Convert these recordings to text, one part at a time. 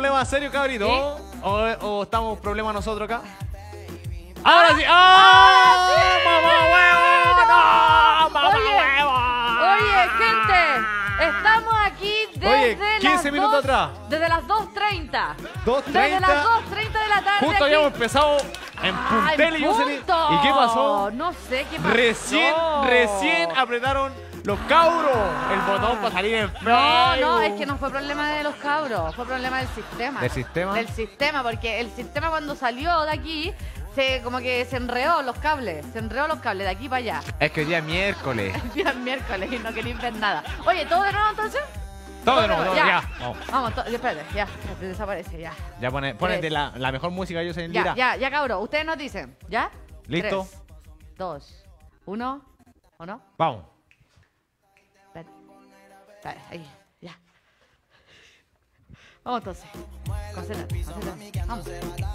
problemas serios, cabrito? ¿Sí? ¿O estamos problemas nosotros acá? ¡Ahora sí! ¡Ah! ¡Mamá huevo! ¡No! ¡Mamá huevo! Oye, gente, estamos aquí desde 15 minutos atrás. Desde las 2:30. 2:30. Desde las 2:30 de la tarde. Justo aquí. habíamos empezado en Puntel y Jocelyn. ¿Y qué pasó? No sé qué pasó. Recién apretaron los cabros el botón para salir en No, es que no fue problema de los cabros, fue problema del sistema. ¿Del sistema? Del sistema, porque el sistema cuando salió de aquí, como que se enredó los cables, de aquí para allá. Es que hoy día es miércoles. El día es miércoles y no quería ver nada. Oye, ¿todo de nuevo entonces? Todo de nuevo, ya. Vamos, espérate, ya, desaparece, ya. Ya ponete la mejor música, Jocelyn Lira. Ya, cabros, ustedes nos dicen, ¿ya? ¿Listo? 3, 2, 1, ¿o no? Vamos. Espérate, ahí, ya. Vamos entonces. Concéntrate. Vamos.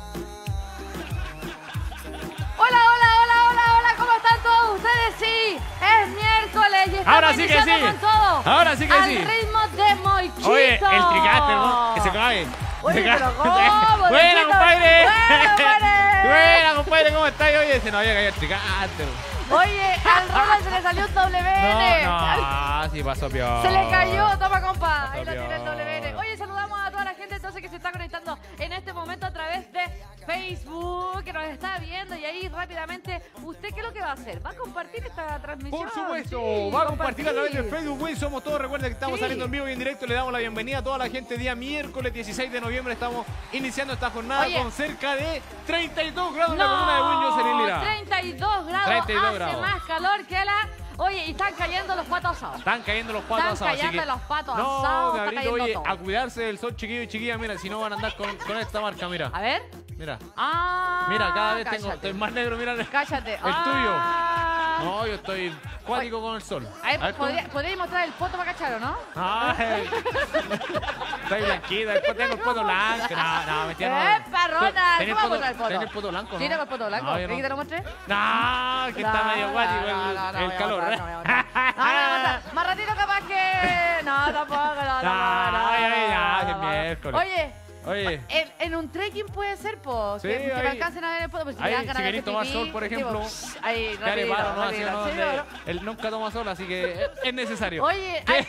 Hola, ¿cómo están todos ustedes? Sí, es miércoles y estamos Ahora sí que iniciando sí. con todo. Ahora sí que al sí. ritmo de Moichito. Oye, el tricaster, ¿no? Que se cae. Oye, pero ¿cómo? Buena, Moichito? compadre. Buena. Buena, compadre, ¿cómo estás? Oye, se nos había caído el tricaster. Oye, al Ronald se le salió un WN. No, sí pasó peor. Se le cayó, toma compa. Ahí lo Pasó tiene el peor. WN. Oye, saludamos a toda la gente entonces que se está conectando en este momento a través de Facebook, que nos está viendo y ahí rápidamente, ¿usted qué es lo que va a hacer? ¿Va a compartir esta transmisión? Por supuesto, Sí, va a compartir a través de Facebook, Win Somos Todos. Recuerda que estamos Sí. saliendo en vivo y en directo. Le damos la bienvenida a toda la gente. Día miércoles 16 de noviembre estamos iniciando esta jornada. Oye. Con cerca de 32 grados en la comuna de Win, Jocelyn Lira. 32 grados, 32 hace grados. más calor que la... Oye, y están cayendo los patos asados. Están cayendo los patos Están asados. cayendo así que los patos no, asados, está cabrito, cayendo oye, todo. a cuidarse del sol, chiquillo y chiquilla. Mira, si no van a andar con esta marca, mira. A ver. Mira. Ah, Mira, cada vez cállate. estoy más negro, mira. Cállate. El tuyo. Ah. No, yo estoy cuático con el sol. A ver, A ver, ¿cómo? ¿podríais mostrar el poto para cachar o no? Ay, estoy blanquita, después tengo el poto blanco. No, mentira, no. Parrona! ¿Tenés ¿Cómo mostrar el poto? ¿Tenés el poto blanco? Sí, tengo el poto blanco. No, yo ¿Quieres no. que te lo muestre? No, que está medio guático el calor. No, más ratito capaz que... No, tampoco, no. Ya, que es miércoles. Oye, en un trekking puede ser, pues, Sí, que me ahí. alcancen a ver el poto, pues si Ahí, me dan ganas si de querés hacer tomar pipí, sol, por ejemplo, ahí, Ya le paro, ¿no? Así, rapidito, ¿no? sí, Donde él nunca toma sol, así que es necesario. Oye, ¿Qué?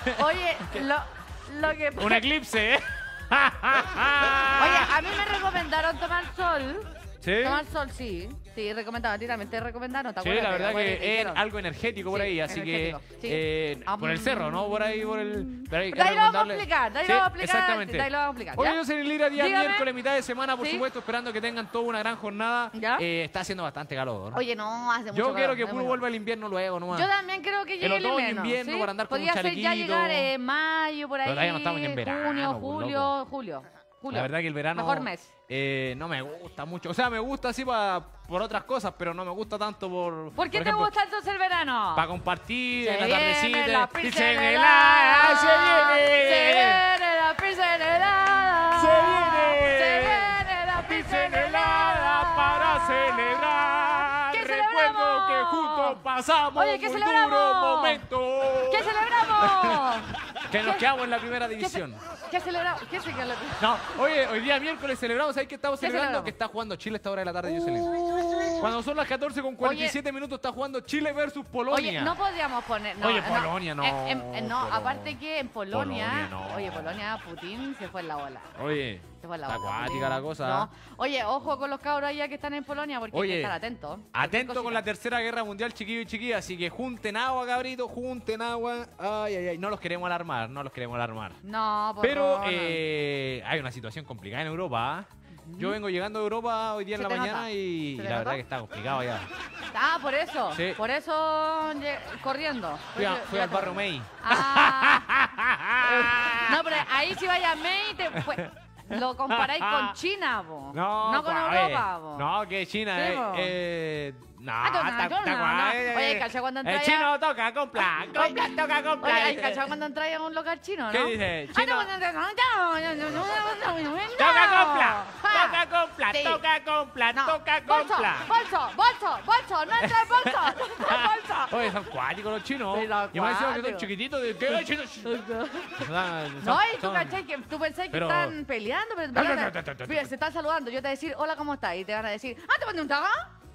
lo que... Un eclipse, ¿eh? Oye, a mí me recomendaron tomar sol. ¿Sí? Tomar sol, sí. Sí, recomendado. A ti también te recomendaron, ¿te Sí, acuerdas? la verdad Bueno, que te es dijeron. algo energético por Sí, ahí, así energético, que por el cerro, ¿no? Por ahí, por el... pero hay que De ahí lo vamos a recomendarle- explicar, de ahí Sí, lo vamos a explicar. exactamente. De ahí lo vamos a explicar. Oye, ¿ya? yo soy Lira, día Dígame. miércoles, mitad de semana, por Sí. supuesto, esperando que tengan toda una gran jornada. ¿Ya? Está haciendo bastante calor, ¿no? Oye, no, hace mucho Yo quiero calor, que hace puro mucho vuelva el invierno luego, nomás. Yo también creo que llegue el otoño, invierno. invierno, ¿sí? para andar con un Podría ser ya chalequito. llegar mayo, por ahí. Pero todavía no estamos ni en verano, Junio, pues, julio. La verdad que el verano... Mejor mes. No me gusta mucho. O sea, me gusta así por otras cosas, pero no me gusta tanto ¿Por qué te ejemplo, gusta entonces el verano? para compartir Se en la viene tardecita. la y pizza se helada, viene se viene la pizza helada, se viene la pizza helada para celebrar. ¿Qué Recuerdo celebramos? que juntos pasamos Oye, ¿qué muy celebramos? duro momento. ¿Qué celebramos? Que nos quedamos en la primera división. ¿Qué celebramos? ¿Qué se No, oye, hoy día miércoles celebramos, ¿sabes qué estamos ¿Qué celebrando? celebramos? Que está jugando Chile a esta hora de la tarde, Jocelyn. Cuando son las 14:47 minutos está jugando Chile versus Polonia. Oye, no podríamos poner... No, Oye, Polonia, no. No, Polonia. aparte que en Polonia... Polonia, no. Oye, Polonia, Putin se fue en la bola. Oye, Se fue en la está bola. acuática la cosa. No. Oye, ojo con los cabros allá que están en Polonia porque hay Oye, que estar atentos. Atento con la tercera guerra mundial, chiquillos y chiquillas. Así que junten agua, cabrito, junten agua. Ay, ay, ay. No los queremos alarmar, no los queremos alarmar. No, por Pero favor, no. hay una situación complicada en Europa. ¿Ah? Yo vengo llegando de Europa hoy día en ¿Se la te mañana nota? y ¿Se te la verdad nota? que está complicado ya. Ah, por eso. Sí. Por eso corriendo. Fui al barrio May. Ah. No, pero ahí si vaya a May, lo comparáis con China, po. No con pa, Europa, po. No, que China, Sí, po. no, Oye, ¿cachai cuando el entráis chino toca con plan, toca con plan. Oye, ¿cachai cuando entráis a un local chino, no? ¿Qué dice? Ah, Chino. no, Toca con plan, toca con compra, Sí. toca compra, No, toca bolso, compra. bolso, no entra el bolso, no entra el bolso. Oye, son cuáticos los chinos. Pero Y más encima que son cuáticos. chiquititos. De ¿qué? Ay, chinos. No, y tú cachai que tú pensás que Pero- están peleando, pero mira, se están saludando. Yo te voy a decir, hola, ¿cómo estás? Y te van a decir, ¿te mandé un taga?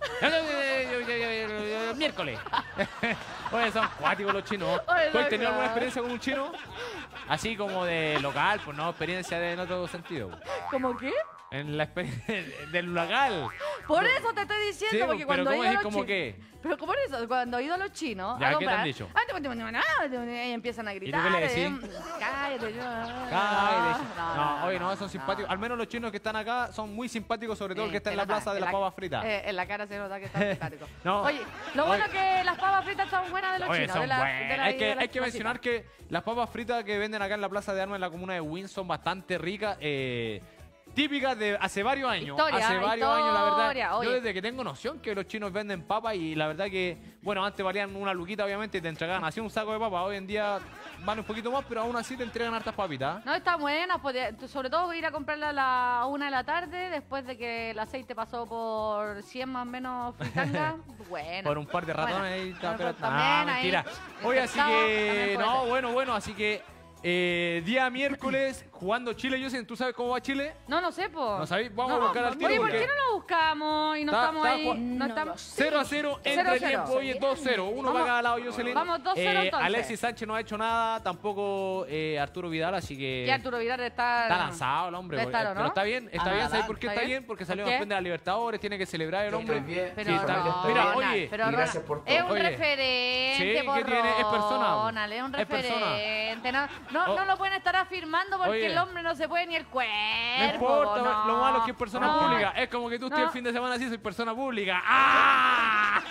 Miércoles. Oye, son cuáticos los chinos. Oye, ¿Tú has loco. tenido alguna experiencia con un chino? Así como de local, pues no, experiencia en otro sentido. ¿Cómo qué? En la experiencia del local. Por eso te estoy diciendo, Sí, porque pero cuando he ¿cómo ido a decís los como chinos... qué? Pero como eso, cuando he ido a los chinos Ya, a ¿qué te han comprar, dicho? Y empiezan a gritar. qué le decís? Cállate, yo... Cállate. No, oye, no, son simpáticos. Al menos los chinos que están acá son muy simpáticos, sobre todo el que está en la plaza de las papas fritas. En la cara se nota que está simpático. No. Oye, lo bueno Oye. que las papas fritas son buenas de los Oye, chinos. son de la, buenas. de la- Hay de que, la hay que mencionar clasita. que las papas fritas que venden acá en la Plaza de Armas en la comuna de Wynn son bastante ricas. Típicas de hace varios años. Historia, hace varios años, la verdad. historia, oye. Yo desde que tengo noción que los chinos venden papas y la verdad que, bueno, antes valían una luquita obviamente y te entregaban así un saco de papas. Hoy en día van un poquito más, pero aún así te entregan hartas papitas. No, está buena, sobre todo ir a comprarla a la 1 de la tarde, después de que el aceite pasó por 100 más o menos fritanga. Bueno. Por un par de ratones Bueno, ahí. bueno, Pero, pues también mentira. ahí, Oye, así infectado, que, también puede no, ser. bueno, así que día miércoles jugando Chile. Yo sé, ¿tú sabes cómo va Chile? No sé, po. ¿No sabéis? Vamos a buscar al tiro Oye, ¿por porque- qué no lo buscamos y no Está- estamos está ahí? jugando- No No estamos... 0-0 entre 0-0. tiempo, oye, 2-0. Uno Vamos- va a cada lado, Jocelyn. vamos 2-0 entonces. Alexis Sánchez no ha hecho nada, tampoco Arturo Vidal, así que Ya Arturo Vidal está... está lanzado el hombre. Está, ¿no? Pero está bien, está bien. ¿Sabes por qué ¿Está está bien? bien? Porque ¿Por salió qué? campeón de la Libertadores, tiene que celebrar el hombre. Estoy bien. Pero Sí, está bien. Ronald, Mira, oye, pero y gracias por es todo. un Oye. referente, Sí, por ¿qué tiene? Es persona. Ronald, es un Es persona. referente. No Oh. lo pueden estar afirmando porque Oye. el hombre no se puede ni el cuerpo. No importa, no. lo malo es que es persona No. pública. Es como que tú estés No. el fin de semana así, soy persona pública. ¡Ah!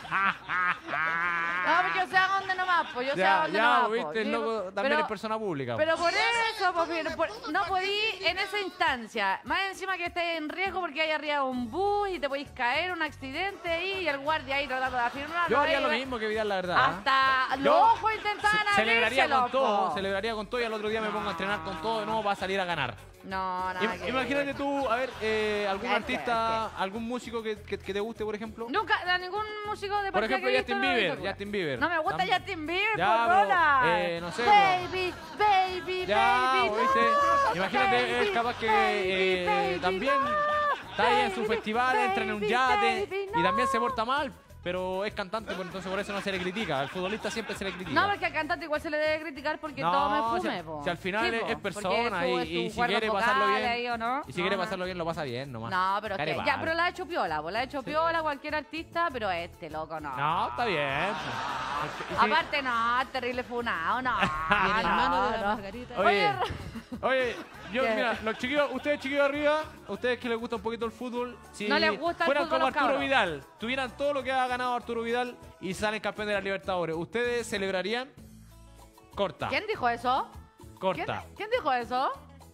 No, porque yo sé a dónde nomás, pues yo sé a Ya, dónde ya, nomás. viste, pues. el Sí, loco también pero- es persona pública. Pero por eso, pues, no podí en esa instancia. Más encima que estés en riesgo porque hay arriba un bus y te podéis caer, un accidente ahí y el guardia ahí tratando de afirmar. Yo haría lo mismo que Vidal, la verdad. Hasta Yo los ojos intentaban Celebraría abrírselo, con todo, po. celebraría con todo y al otro día me pongo a entrenar con todo de nuevo para salir a ganar. No, nada que Imagínate ver. tú, a ver, algún Ya, artista, algún músico que te guste, por ejemplo. Nunca, a ningún músico de Por partida ejemplo, que he Justin visto, no he Bieber. visto. Justin Bieber. No me gusta Tam- Justin Bieber, Ya, por pero, Ronald. no sé, Baby, baby, Ya, baby, ¿oíste? no. Imagínate, Baby, es capaz que baby, baby, también no. está ahí en su Baby, festival, entra en un baby, yate baby, y también se no. porta mal, pero es cantante, pues entonces por eso no se le critica. Al futbolista siempre se le critica. No, porque al cantante igual se le debe criticar porque No, tome si- fume, po. si al final Sí, es po, porque persona su- y su si quiere cuerdas pasarlo vocales bien, ahí, ¿o no? y si quiere No, pasarlo bien, lo pasa bien nomás. No, pero es que, Care ya, mal. pero la ha hecho piola, pues la ha hecho piola cualquier artista, pero este loco no. No, está bien. Y si- Aparte no, es terrible funado, no. Y el hermano de la no. Margarita. Oye, oye, yo, ¿Qué? mira, los chiquillos, ustedes chiquillos arriba, ustedes que les gusta un poquito el fútbol, si No les gusta el fueran fútbol como los Arturo cabros. Vidal, tuvieran todo lo que ha ganado Arturo Vidal y salen campeón de la Libertadores, ¿ustedes celebrarían? Corta, ¿Quién dijo eso? corta. ¿Quién dijo eso?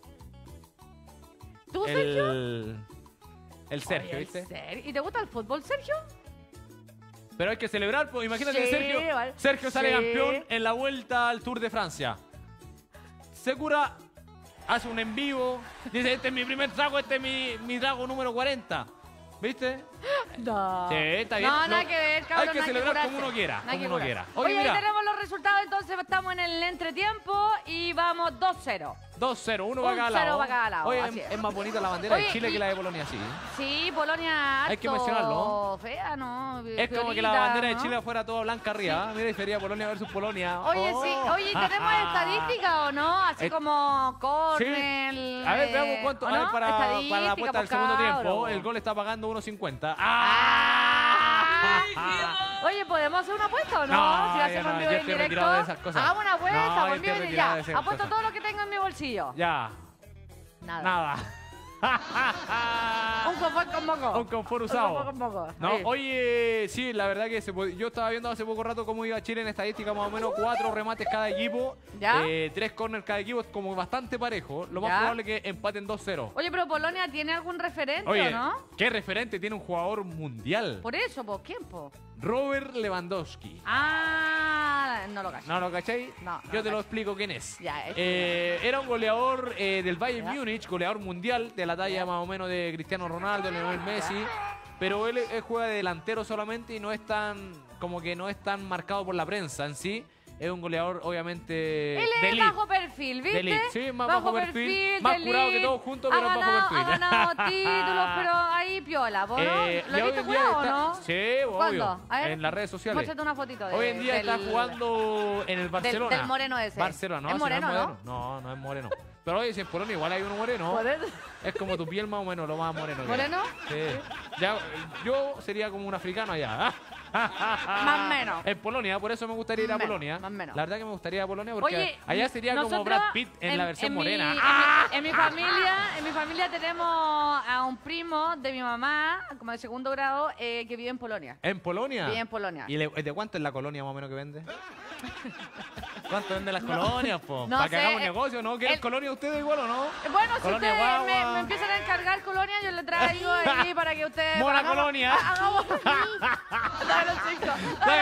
¿Tú, Sergio? El Sergio, Oye, ¿viste? ¿en serio? ¿Y te gusta el fútbol, Sergio? Pero hay que celebrar, pues imagínate Sí, Sergio. igual. Sergio sale Sí. campeón en la vuelta al Tour de Francia. Segura hace un en vivo, dice, este es mi primer trago, este es mi trago número 40. ¿Viste? No. Sí, está bien. No, nada No, que ver, cabrón. hay que celebrar como uno quiera, Nada que como uno curarse. quiera. Oye, Oye, mira. ahí tenemos los resultados, entonces estamos en el entretiempo y vamos 2-0. 2-0, uno Un va a cada 0 lado. va a cada lado, Oye, así es. es más bonita la bandera Oye, de Chile y- que la de Polonia, sí. Sí, Polonia Hay que harto mencionarlo. fea, ¿no? Es como que la Piolita, bandera de ¿no? Chile fuera toda blanca arriba. Mira, y sería Polonia versus Polonia. Oye, Oh. sí. Oye, ¿tenemos estadística o no? Así Eh, como Sí. corner. A ver, veamos cuánto. ¿o A ver, no? para la Estadística, apuesta del pues, segundo tiempo, cabro. el gol está pagando 1.50. Oye, ¿podemos hacer una apuesta o no? No, si ya hacemos no, en vivo yo y en estoy directo. retirado de esas cosas. Hagamos una apuesta, No, yo por estoy mí, retirado de ya. esas Apuesto cosas. todo lo que tengo en mi bolsillo. Ya. Nada. Nada. Un confort con moco. Un confort Un usado. confort con moco. No, Ahí. oye, sí, la verdad que yo estaba viendo hace poco rato cómo iba Chile en estadística, más o menos 4 remates cada equipo, ¿Ya? 3 corners cada equipo, como bastante parejo. Lo más ¿Ya? probable es que empaten 2-0. Oye, pero Polonia tiene algún referente, Oye, ¿o no? ¿qué referente tiene un jugador mundial? Por eso, ¿por quién, po? Robert Lewandowski. Ah, no lo cacho. ¿No lo cacháis? No, Yo lo te lo cacho. explico quién es. Ya, Era un goleador del Bayern Ya. Múnich, goleador mundial de la talla más o menos de Cristiano Ronaldo, Lionel Messi. Pero él juega de delantero solamente y no es tan, como que no es tan marcado por la prensa en sí. Es un goleador, obviamente, Él de es elite. bajo perfil, ¿viste? De elite, sí, más bajo perfil, más de curado que elite. todos juntos, pero bajo perfil. Ha ganado títulos, pero ahí piola, ¿no? Y ¿Lo hoy viste en día jugado o está- no? Sí, ¿Cuándo? obvio. A ver, En las redes sociales. muéstrate una fotito de, Hoy en día está del- jugando en el Barcelona. del moreno ese. Barcelona, no, ¿Es si moreno, no es no? moreno. No, no es moreno. Pero oye, si en Polonia igual hay uno moreno. ¿Moreno? Es como tu piel más o menos, lo más moreno. que hay. ¿Moreno? Sí. Ya, yo sería como un africano allá. Más o menos. En Polonia, por eso me gustaría ir a Menos, Polonia. más o menos. La verdad que me gustaría ir a Polonia porque Oye, allá sería como nosotros Brad Pitt en la versión morena. En mi familia tenemos a un primo de mi mamá, como de segundo grado, que vive en Polonia. ¿En Polonia? Vive en Polonia. ¿Y de cuánto es la colonia más o menos que vende? ¿Cuánto venden las colonias, po? No Para que sé, hagamos negocio, ¿no? ¿Quieren el- colonia ustedes igual o no? Bueno, si Colonia ustedes guagua. me empiezan a encargar colonia, yo le traigo ahí para que ustedes... Mona hagamos- colonia. Hagamos... Dale, chico.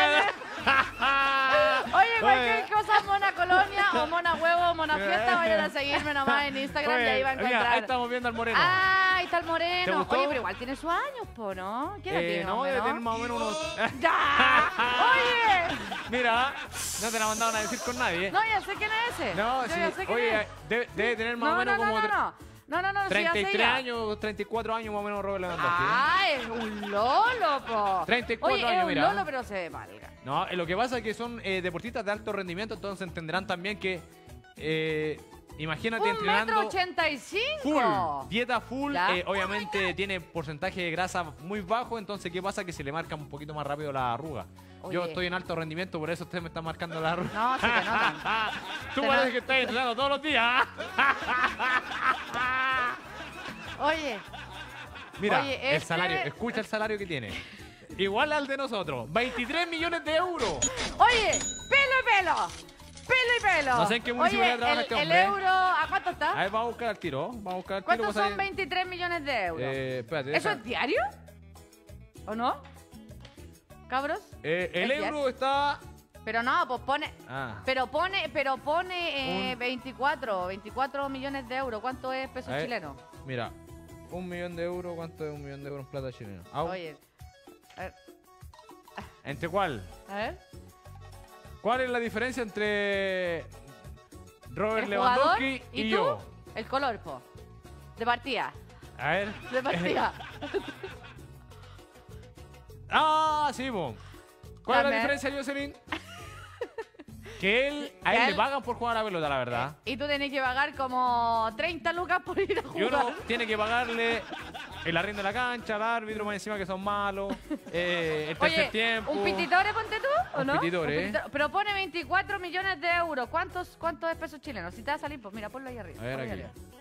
Oye, cualquier cosa, Mona Colonia o Mona Huevo o Mona Fiesta, vayan a seguirme nomás en Instagram y ahí va a Mira, ahí encontrar. estamos viendo al moreno. Ah, ahí está el ¿Te moreno. gustó? Oye, pero igual tiene sus años, po, ¿no? ¿Qué edad tiene, no, más o debe menos? tener más o menos unos... ¡Ya! Oye, Mira, no te la mandaron a decir con nadie. no, ya sé quién es ese. No, Yo sí. ya sé quién Oye, es. debe tener más o No, menos no, como no, no. No, no, no, sí, ya sé 33 ya. años, 34 años más o menos Robert Lewandowski. Ah, es un lolo, po. 34 Oye, años, es un mira. lolo, pero se valga. No, lo que pasa es que son deportistas de alto rendimiento, entonces entenderán también que, imagínate ¡1,85 entrenando m! full, dieta full, Ya. obviamente tiene porcentaje de grasa muy bajo, entonces ¿qué pasa? Que se le marca un poquito más rápido la arruga. Yo Oye. estoy en alto rendimiento, por eso usted me está marcando la arruga. No, se te nota. Tú Se parece nota. que estás entrenando todos los días. Oye, Mira, Oye, el este- salario, escucha el salario que tiene. Igual al de nosotros, 23 millones de euros. oye, pelo y pelo. Pelo y pelo. No sé en qué municipalidad Oye, trabaja este el hombre. euro, ¿a cuánto A está? ver, vamos a buscar al tiro. Vamos a buscar al tiro. ¿Cuántos vos son sabés- 23 millones de euros? Espérate. ¿Eso deja- es diario? ¿O no? ¿Cabros? el es euro está... Pero no, pues pone... Ah, Pero pone 24 millones de euros. ¿Cuánto es peso a ver, chileno? Mira, 1 millón de euros. ¿Cuánto es 1 millón de euros en plata chilena? Oye, a ver, ¿Entre cuál? a ver. ¿Cuál es la diferencia entre Robert El jugador Lewandowski y tú, yo? el color, po. De partida. A ver. De partida. Ah, sí, po. ¿Cuál es la Dame. diferencia, Jocelyn? Que a Que él a le él- pagan por jugar a la pelota, la verdad. Y tú tenés que pagar como 30 lucas por ir a Y uno jugar. tiene que pagarle el arriendo de la cancha, al árbitro más encima que son malos, el tercer Oye, tiempo. ¿un pititore ponte tú o Un no? pititore. Pero pone 24 millones de euros. ¿Cuántos es pesos chilenos? Si te va a salir, pues mira, ponlo ahí arriba. A ver, ponlo ahí aquí. arriba.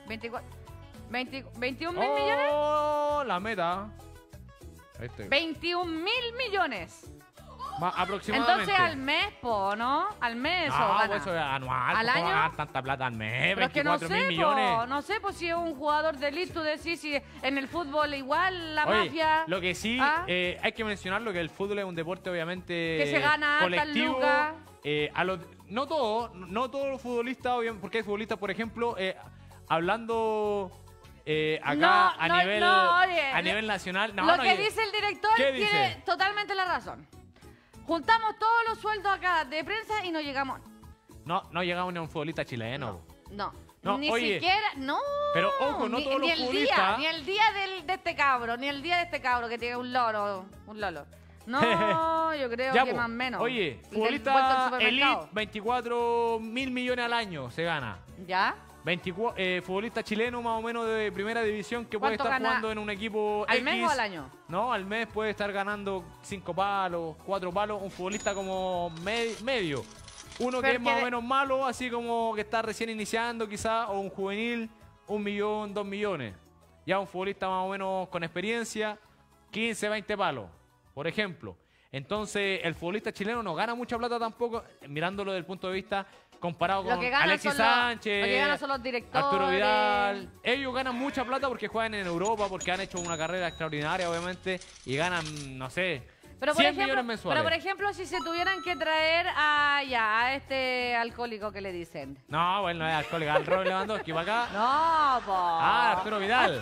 21 mil millones. ¡Oh! La meta. Ahí estoy. 21 mil millones. Aproximadamente. Entonces al mes, po, ¿no? Al mes eso No, gana. pues eso es anual. ¿Al ¿Cómo año? ganar tanta plata al mes? Pero es que no 24 mil sé, millones. po, no sé, pues si es un jugador de elite, tú decís si en el fútbol igual la Oye, mafia. lo que sí, ¿Ah? hay que mencionarlo que el fútbol es un deporte obviamente Que se gana hartas colectivo. lucas. No todos los futbolistas, porque hay futbolistas, por ejemplo, hablando acá No, a no, nivel no, oye, a nivel nacional. No, Lo no, que oye, dice el director ¿qué tiene dice? totalmente la razón. Juntamos todos los sueldos acá de prensa y no llegamos. no llegamos ni a un futbolista chileno. No. No, ni oye, siquiera. No. pero ojo, no todos los el día, futbolistas- ni el día de este cabro, ni el día de este cabro que tiene un loro. Un lolo. No, yo creo Ya, que po. más o menos. Oye, El del vuelto al futbolista supermercado. elite, 24 mil millones al año se gana. ¿Ya? 24, futbolista chileno más o menos de primera división que puede ¿Cuánto estar gana? jugando en un equipo ¿Al X. mes o al año? No, al mes puede estar ganando 5 palos, 4 palos. Un futbolista como medio. Uno que Pero es más que o de- menos malo, así como que está recién iniciando quizás, o un juvenil, 1 millón, 2 millones. Ya un futbolista más o menos con experiencia, 15, 20 palos, por ejemplo. Entonces, el futbolista chileno no gana mucha plata tampoco, mirándolo desde el punto de vista comparado Lo con que ganan Alexis son los- Sánchez, lo que ganan son los directores. Arturo Vidal. Ellos ganan mucha plata porque juegan en Europa, porque han hecho una carrera extraordinaria, obviamente, y ganan, no sé, Pero por 100 ejemplo, millones mensuales. Pero por ejemplo, si se tuvieran que traer a este alcohólico que le dicen. No, bueno, no es alcohólico. Al Robert Lewandowski, para acá. No, po. Ah, Arturo Vidal.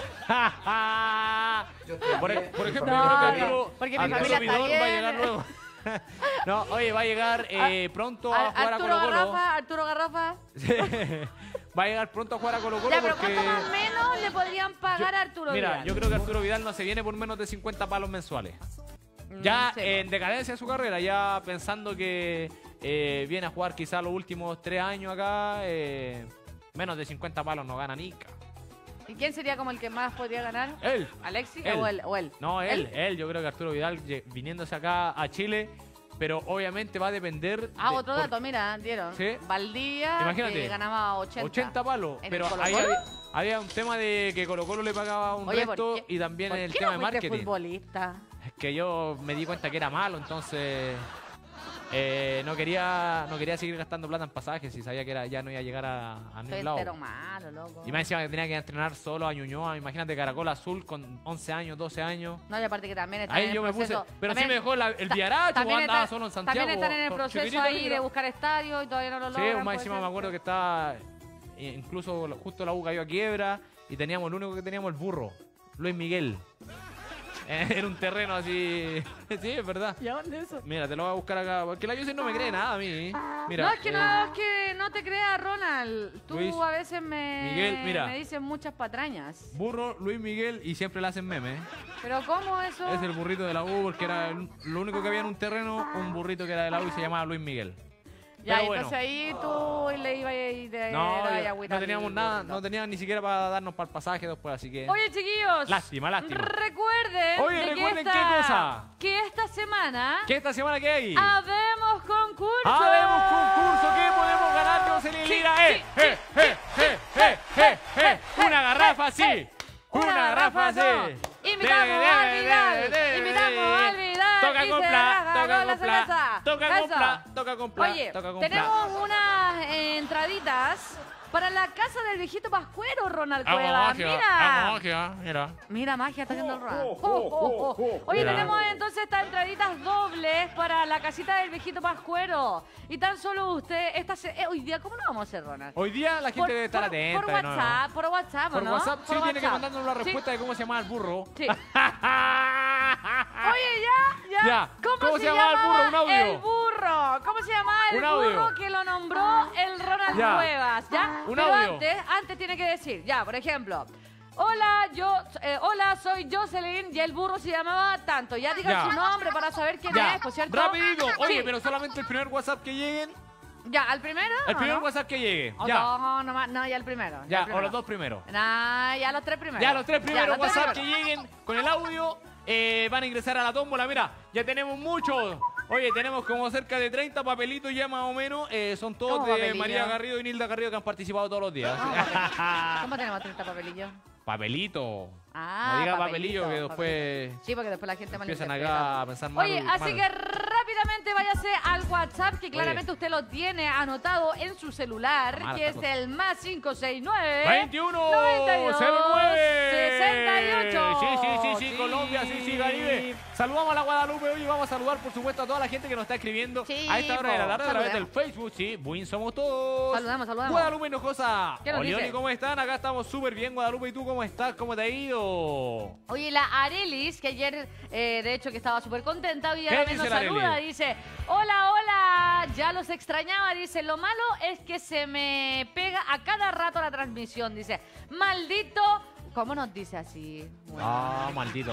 por ejemplo, yo creo que Arturo, porque mi Arturo familia está Vidal va a bien. llegar luego. No, oye, va a llegar pronto a jugar a Arturo Colo-Colo. Garrafa, Arturo Garrafa. Va a llegar pronto a jugar a Colo-Colo Ya, pero porque... ¿cuánto más o menos le podrían pagar a Arturo Mira, Vidal? yo creo que Arturo Vidal no se viene por menos de 50 palos mensuales. Ya sí, en decadencia de su carrera, ya pensando que viene a jugar quizá los últimos 3 años acá, menos de 50 palos no gana Nica. ¿Y quién sería como el que más podría ganar? Él. ¿Alexis Él. o él? No, él. Yo creo que Arturo Vidal viniéndose acá a Chile, pero obviamente va a depender... Ah, de- otro por- dato, mira, dieron. Sí. Valdía, Imagínate, que ganaba 80. 80 palos, ¿En el pero Colo-Colo? ahí había un tema de que Colo-Colo le pagaba un Oye, resto ¿por qué- y también ¿por el qué tema no de fuiste marketing. futbolista? Es que yo me di cuenta que era malo, entonces no quería seguir gastando plata en pasajes y sabía que ya no iba a llegar a Soy ningún lado. entero malo, loco. Y me decía que tenía que entrenar solo a Ñuñoa. Imagínate Caracol Azul con 11 años, 12 años. No, y aparte que también están Ahí en el yo me puse... proceso. Pero sí también- me dejó el ta- Viaracho, también andaba están- solo en Santiago. También están en el con proceso chiquitito, ahí mira. de buscar estadio y todavía no lo Sí, logran. más puede encima ser. me acuerdo que estaba... Incluso justo la U cayó a quiebra y teníamos, lo único que teníamos el burro, Luis Miguel. Era un terreno así... Sí, es verdad. ¿Y a dónde eso? Mira, te lo voy a buscar acá. Porque la Yossi no me cree nada a mí. Mira, No, es que no te creas, Ronald. Tú Luis a veces me Miguel, mira. dices muchas patrañas. burro Luis Miguel y siempre le hacen meme. Pero ¿cómo eso? Es el burrito de la U porque era lo único que había en un terreno, un burrito que era de la U y se llamaba Luis Miguel. Ya, Pero entonces bueno. ahí tú le ibas y te No, dabas yo- agüita no al teníamos nada, burrito. no teníamos ni siquiera para darnos para el pasaje después, así que... Oye, chiquillos. Lástima. Recuerden, Oye, de que recuerden esta- qué cosa. Que esta semana ¿Qué esta semana qué hay? habemos concurso. ¡Habemos concurso! ¿Qué podemos ganar, Jocelyn Lira? ¡Una garrafa, sí! ¡Una garrafa, sí! Invitamos al Vidal. Invitamos al Vidal. Toca y comprar, se raja toca con la comprar, cerveza. toca Eso. comprar, toca comprar, Oye, toca comprar. tenemos unas entraditas para la casa del viejito Pascuero, Ronald Hago Cuevas. magia, Mira. hago magia, mira. Mira, magia está haciendo el Ronald. Oye, Mira. tenemos entonces estas entraditas dobles para la casita del viejito Pascuero. Y tan solo usted, hoy día, ¿cómo lo vamos a hacer, Ronald? Hoy día la gente debe estar atenta. Por de nuevo. WhatsApp, por WhatsApp, Por ¿no? WhatsApp, sí, Por tiene que WhatsApp. mandarnos una Sí. respuesta de cómo se llama el burro. Sí. Oye, ya. Ya. ¿Cómo se llamaba el burro? Un audio. El burro. ¿Cómo se llamaba el Un audio. burro que lo nombró el Ronald Ya. Cuevas? ¿Ya? Un Pero audio. antes tiene que decir, ya, por ejemplo. Hola, soy Jocelyn y el burro se llamaba tanto. Ya digan Ya. su nombre para saber quién Ya, es, ¿por cierto? rapidito. Oye, Sí. pero solamente el primer WhatsApp que lleguen. Ya, ¿al primero? El o primer no? WhatsApp que llegue. O Ya. No, no, ya el primero. Ya, el o primero. los dos primeros. Nah, ya los tres primeros. Ya, los tres primeros los tres WhatsApp que primeros. lleguen con el audio van a ingresar a la tómbola. Mira, ya tenemos muchos. Oye, tenemos como cerca de 30 papelitos ya más o menos. Son todos ¿Cómo de papelillo? María Garrido y Nilda Garrido que han participado todos los días. ¿Cómo tenemos 30 papelillos? Papelito. Ah, no diga papelillo que después papelito. Sí, porque después la gente empiezan malinterpreta. acá a pensar mal. Oye, así que rápidamente váyase al WhatsApp, que claramente usted lo tiene anotado en su celular, Mala que esta es cosa. el más 569 21 92 09 68. Sí, Colombia, sí, Caribe. Saludamos a la Guadalupe hoy y vamos a saludar, por supuesto, a toda la gente que nos está escribiendo Sí, a esta hora de la po, tarde a través del saludemos. Facebook. Sí, Buin somos todos. Saludamos. Guadalupe Hinojosa. ¿Qué nos Oli, dice? Oli, ¿cómo están? Acá estamos súper bien, Guadalupe. ¿Y tú cómo estás? ¿Cómo te ha ido? Oye, la Arelis, que ayer, de hecho, que estaba súper contenta, hoy ¿Qué día también dice nos la saluda, Arelis? dice, hola, ya los extrañaba, dice, lo malo es que se me pega a cada rato la transmisión, dice, maldito, ¿cómo nos dice así? Bueno. Maldito.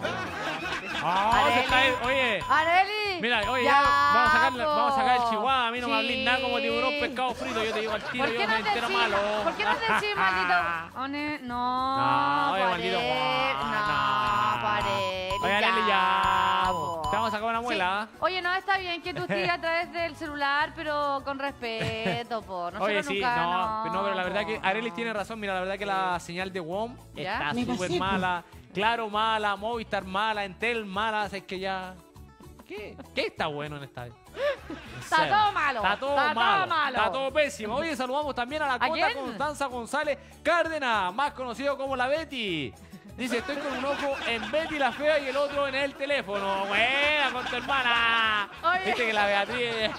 Areli. Oye. Areli. Mira, oye, ya, ya vamos a sacar el po. chihuahua. A mí no me hablís Sí. nada como tiburón, pescado frito. Yo te digo al tiro, ¿Por yo qué me no entero decís, malo. ¿por qué no decís, maldito? No, oye, maldito. No, Areli, Oye, Areli, ya. po. Te vamos a sacar una muela. Sí. Oye, no, está bien que tú estés a través del celular, pero con respeto, po. Nosotros Oye, sí, nunca, no, pero la verdad po, que Arelis tiene razón. Mira, la verdad que la señal de WOM ¿Ya? está súper mala. Claro, mala. Movistar mala. Entel mala. Es que ya... ¿Qué está bueno en esta? Está todo malo. Está todo Está todo malo. malo. Está todo pésimo. Oye, saludamos también a la Cota quién? Constanza González Cárdenas, más conocido como la Betty. Dice, estoy con un ojo en Betty la Fea y el otro en el teléfono. Buena con tu hermana. Oye. Viste que la Beatriz...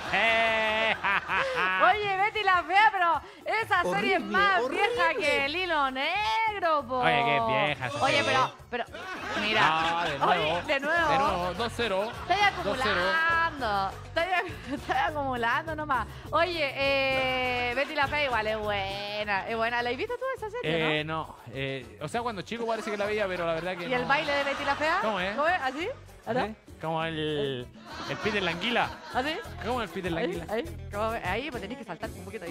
Oye, Betty la Fea, pero esa serie es más horrible. vieja que el hilo negro, po. Oye, qué vieja esa Oye, serie. pero, mira. Ah, de nuevo. Oye, de nuevo. De nuevo, 2-0. Estoy acumulando. Estoy acumulando nomás. Oye, Betty la Fea igual es buena. Es buena. ¿La has visto tú esa serie, no? No, o sea, cuando chico parece que la veía, pero la verdad que ¿Y no. el baile de Betty la Fea? ¿Cómo es? ¿Así? ¿Ahora? ¿Eh? Como el Peter Languila. ¿Así? ¿Cómo el Peter Languila? Ahí, pues tenés que saltar un poquito ahí.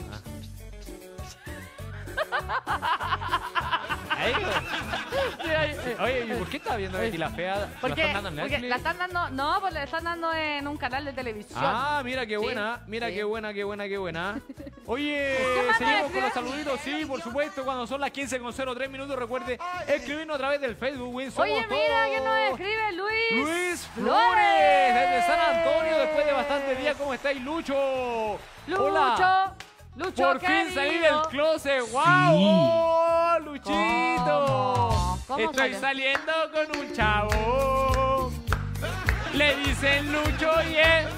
Ahí, Sí, ahí. oye, ¿y por qué estás viendo Betty la Fea? ¿La Porque, están dando en porque Netflix? la están dando, no, pues la están dando en un canal de televisión. Ah, mira qué Sí, buena, mira sí. qué buena, qué buena, qué buena. Oye, más seguimos nos con los escriben? saluditos, sí, por supuesto, cuando son las 15:03 minutos, recuerde escribirnos a través del Facebook, Win Somos Oye, mira Todos. que nos escribe Luis Flores, desde San Antonio, después de bastantes días, ¿cómo estáis, Lucho? Hola. Lucho, Por fin salí del querido. closet, wow, ¡Oh, Luchito. ¿Cómo Estoy sale? saliendo con un chavo. Le dicen Lucho y es...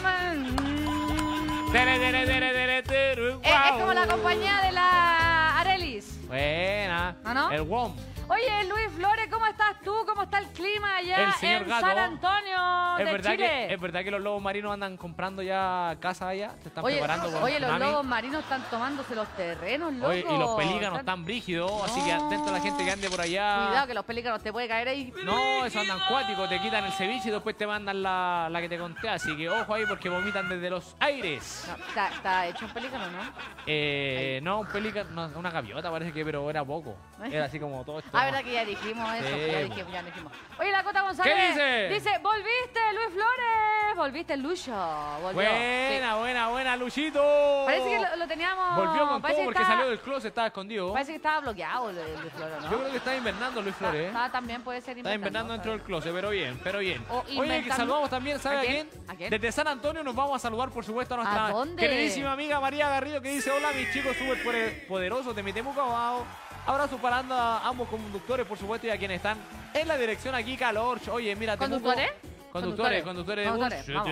Es como la compañía de la Arelis. Buena. ¿Ah, no? El WOM. Oye, Luis Flores, ¿cómo estás tú? ¿Cómo está el clima allá El señor en Gato. San Antonio ¿Es de verdad, Chile? es verdad que los lobos marinos andan comprando ya casas allá? ¿Se están Oye, preparando por oye, los tsunami? lobos marinos están tomándose los terrenos, loco. Oye, y los pelícanos están brígidos, así que atento a la gente que ande por allá. Cuidado que los pelícanos te puede caer ahí. No, eso andan cuáticos, te quitan el ceviche y después te mandan la que te conté. Así que ojo ahí porque vomitan desde los aires. No, está hecho un pelícano, ¿no? No, un pelícano, no, una gaviota parece que, pero era poco. Era así como todo esto. Ah, verdad que ya dijimos eso. Sí, Ya dijimos. Oye, la Cota González. ¿Qué dice? Dice, volviste, Luis Flores. Volviste, Lucho. Volvió. Buena, Sí. buena, buena, Luchito. Parece que lo teníamos. Volvió con parece todo que porque estaba- salió del closet, estaba escondido. Parece que estaba bloqueado Luis Flores, ¿no? Yo creo que está invernando Luis Flores. También puede ser Está invernando dentro del closet, pero bien, pero bien. O Oye, que inventando- saludamos también, ¿sabe ¿A a quién? quién? ¿A quién? Desde San Antonio nos vamos a saludar, por supuesto, a nuestra ¿A dónde? queridísima amiga María Garrido, que dice, hola, mis chicos súper poderosos de mi Temuco abajo. Abrazo para ambos conductores, por supuesto, y a quienes están en la dirección aquí, calor. Oye, mira, Temuco... ¿Conductores? Conductores de Conductores, bus.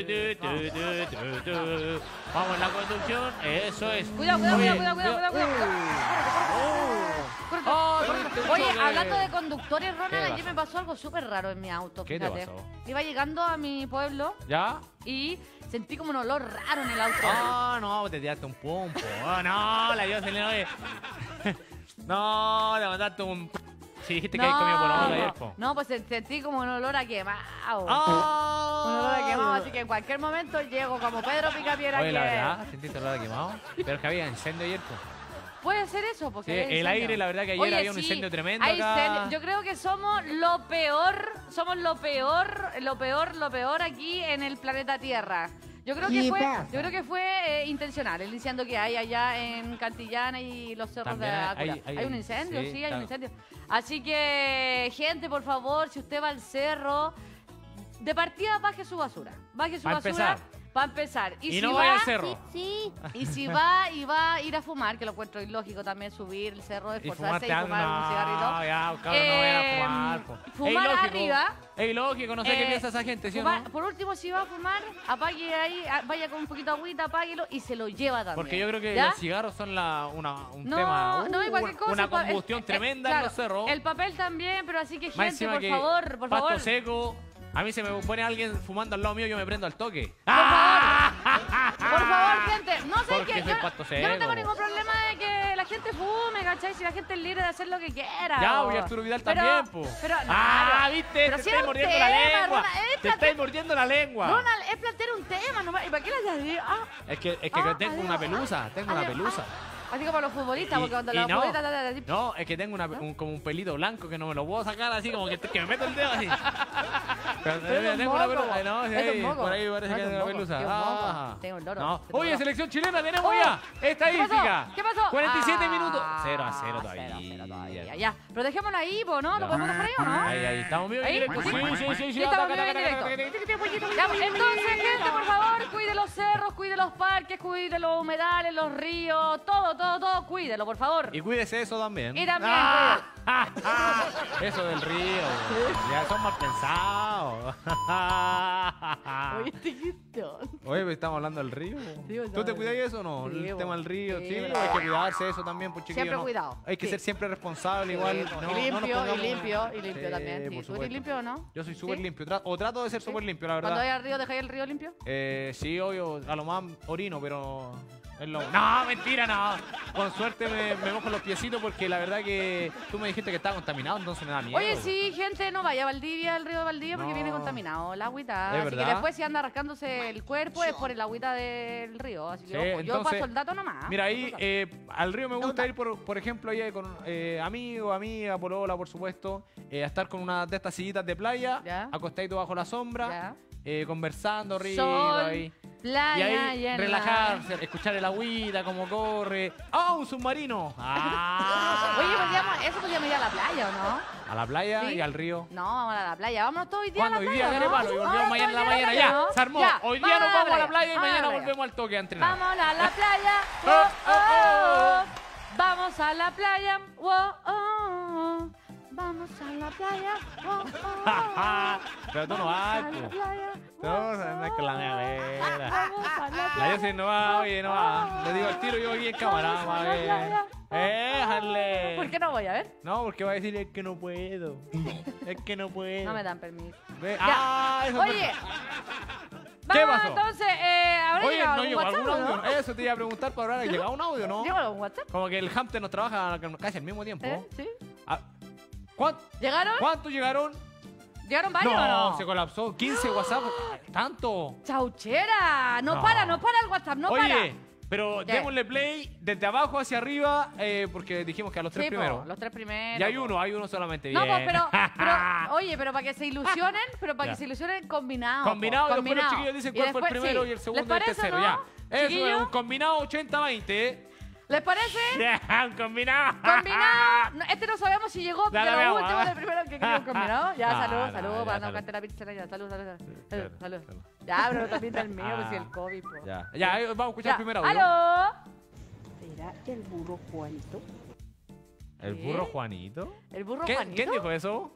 vamos. Vamos en la conducción, eso es. Cuidado. Oye, Oh, tuviste un Oye, choque. hablando de conductores, ¿Qué Ronald, ayer pasó? me pasó algo súper raro en mi auto, ¿Qué te fíjate. pasó? Iba llegando a mi pueblo ¿Ya? y sentí como un olor raro en el auto. Ah, no, te tiraste un pumpo. Oh, no, la dio Selena, oye. No, te mandaste un... Sí, dijiste que habías comido por ahora ayer, po. no, pues sentí como un olor a quemado. Ah. Un olor a quemado, así que en cualquier momento llego como Pedro Picapiedra. Oye, la que- verdad, ¿sentiste olor a quemado? Pero es que había incendio ayer, po. Puede ser eso, porque Sí, había el incendio. aire, la verdad que ayer Oye, había un sí, incendio tremendo hay acá. incendio. Yo creo que somos lo peor aquí en el planeta Tierra. Yo creo que fue intencional el incendio que hay allá en Cantillana y los cerros También de hay- Ácula. hay- Hay un incendio, sí, sí, hay claro. un incendio. Así que, gente, por favor, si usted va al cerro, de partida baje su basura. Baje su Pa' basura. empezar. Para empezar. Y si no va, vaya al cerro. Sí. Y si va a ir a fumar, que lo encuentro ilógico también subir el cerro, Y esforzarse fumarte y algo, fumar un cigarrito. no, ya, cabrón, no vayan a fumar, po. Fumar Es ilógico. arriba. Es ilógico, no sé qué Eh, piensa esa gente, ¿sí o fumar- no? Por último, si va a fumar, apague ahí, vaya con un poquito de agüita, apáguelo y se lo lleva también. Porque yo creo que ¿Ya? los cigarros son un No, tema, no, y cualquier cosa. una combustión tremenda en claro, los cerros. El papel también, pero así que, Más gente, encima por que favor, por pasto favor. seco. A mí se me pone alguien fumando al lado mío, yo me prendo al toque. Por favor, gente, no sé Porque qué. soy pasto Yo no seco. tengo ningún problema de que la gente fume, ¿cachai? Si la gente es libre de hacer lo que quiera. Ya, o- voy Arturo Vidal pero- también, po. Pero, ¿viste? Pero te si estáis es un mordiendo la tema, lengua. Ronald, Te estáis mordiendo la lengua. Ronald, es plantear un tema, nomás. ¿Y para qué la hayas Es que tengo adiós, una pelusa, tengo una adiós, pelusa. Así como los futbolistas, porque cuando los no, futbolistas... no, es que tengo como un pelito blanco que no me lo puedo sacar así, como que me meto el dedo así. Pero Es un tengo una moco, pelusa. Ay, no, sí, es un moco. por ahí parece No, que es un tengo una moco, pelusa. es un moco. Ah. Tengo el loro, No. tengo el Oye, loro. selección chilena, tenemos Oh, ya estadística. ¿Qué pasó? ¿Qué pasó? 47 minutos. 0-0 0-0 todavía. todavía. Ya, pero dejémoslo ahí, po, ¿no? ¿Lo podemos dejar ahí o no? Ahí, estamos vivos y Ahí, directos. sí, Sí, estamos vivos y directos. Ya, pues, entonces, gente, por favor, cuide los cerros, cuide los parques, cuide los humedales, los ríos, todo todo, cuídelo, por favor. Y cuídese eso también. Y también, Eso del río. Ya son mal pensados. Oye, Oye, pues estamos hablando del río. Sí, ¿Tú te cuidas de eso o no? Sí, El tema del río. sí, Sí, bueno. pero hay que cuidarse de eso también, pues chiquillos. Siempre ¿no? cuidado. Hay que Sí. ser siempre responsable, igual. Y no nos limpio, pongamos- y limpio Sí, también. Sí. por ¿Tú supuesto. eres limpio o no? Yo soy súper ¿Sí? limpio. O trato de ser súper limpio, la Cuando verdad. vayas al río, ¿dejáis el río limpio? Sí, obvio, a lo más orino, pero es lo... No, mentira, no. Con suerte me mojo los piecitos porque la verdad que tú me dijiste que estaba contaminado, entonces me da miedo. Oye, sí, gente, no vaya a Valdivia, al río de Valdivia, porque No. viene contaminado el agüita. ¿Es Así que verdad? después si anda rascándose el cuerpo es por el agüita del río. Así que Sí, ojo, yo entonces, paso el dato nomás. Mira, ahí al río me gusta Nota. ir, por ejemplo, ahí con amigos, amigas, polola, por supuesto, a estar con una de estas sillitas de playa, Ya. acostadito bajo la sombra, Ya. conversando, riendo Sol, ahí. playa, Y ahí llena. relajarse, escuchar el agüita, cómo corre. ¡Ah, un submarino! ¡Ah! Oye, eso podríamos ir a la playa, ¿o no? A la playa ¿Sí? y al río. No, vamos a la playa. Vámonos todos hoy día ¿Cuándo? a la Hoy día, playa, dale ¿no? palo, y volvemos Vámonos mañana en la todos hoy día mañana. a la Ya, playa, ¿no? se armó. Ya, Hoy día nos vamos a la playa y vamos a mañana la playa. volvemos al toque a entrenar. Vamos a la playa. Oh, oh, oh. Vamos a la playa. Vamos a la playa. Pero tú no vas, pues. Tú no es con la nevera. Vamos a la La playa. Yossi no va, oye, no va. Le digo al tiro yo aquí en cámara, Vamos vamos a a la ver. playa. Déjale. ¿Por qué no voy a ver? No, porque va a decir es que no puedo. Es que no puedo. No me dan permiso. Ve- Ya. Ah, eso es Oye. verdad. Vamos, ¿Qué pasó? entonces, ¿habrá Oye, llegado no algún llegó WhatsApp algún o audio. no? Eso te iba a preguntar para ahora. ¿Llegó un audio no? ¿Llegó algún WhatsApp? Como que el Hamster nos trabaja casi al mismo tiempo. ¿Sí? Ah, ¿Llegaron? ¿Cuántos llegaron? ¿Llegaron varios o no? se colapsó. 15 WhatsApp. ¿Tanto? ¡Chauchera! No No. para el WhatsApp, no para. Oye, pero ¿Qué? démosle play desde abajo hacia arriba porque dijimos que a los tres Sí, po, primeros. los tres primeros. Y hay po. uno solamente. No, bien. pues, oye, pero para que se ilusionen, combinados. Combinado, po, y después los combinados. chiquillos dicen Y cuál fue el después, primero sí. y el segundo ¿Les y el parece, tercero. no? Ya. Eso es Chiquillos, un combinado 80-20. ¿Les parece? Un combinado. Combinado. No, este no sabemos si llegó, Ya de lo los vemos, últimos ¿eh? del primero que quedó combinado. Ya, Ah, salud, no, salud, ya, para no salud. cantar la pizza. Ya, salud. Salud. Ya, pero también del mío, pues si Ah. el COVID, po. Ya, vamos a escuchar Ya. el primer audio. ¿Aló? ¿Será el burro Juanito? ¿El ¿Qué? burro Juanito? ¿El burro ¿Quién Juanito? dijo eso?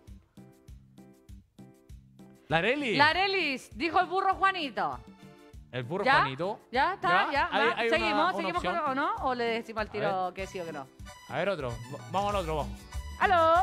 ¿La Areli? Larelis, dijo el burro Juanito. El burro ¿Ya? Juanito. ¿Ya? ¿Está? ¿Ya? ¿Ya? Hay- ¿Va? hay ¿Seguimos? una ¿Seguimos opción. o no? ¿O le decimos al A tiro que sí o que no? A ver otro. Vamos al otro, vos. ¿Aló?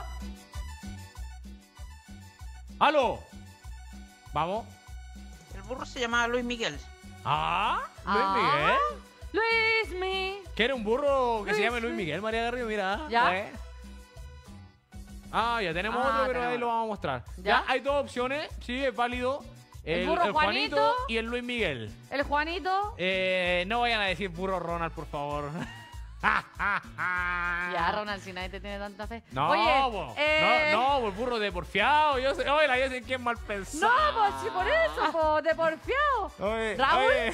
¡Aló! Vamos. El burro se llamaba Luis Miguel. ¿Ah? ¿Luis Ah. Miguel? Luismi. ¿Quiere un burro que se llame Luis Luis Miguel, María Garrido? Mira. ¿Ya? pues. Ah, ya tenemos Ah, otro, pero tenemos. ahí lo vamos a mostrar. ¿Ya? ¿Ya? Hay dos opciones. Sí, es válido. El burro Juanito. y el Luis Miguel. El Juanito. No vayan a decir burro Ronald, por favor. Ya, Ronald, si nadie te tiene tanta fe. No, Oye, po. No, el burro de porfiado. Yo sé, oye, la yo sé quién mal pensado. No, pues sí, por eso, po, de porfiado. Oye, ¿Raúl? oye,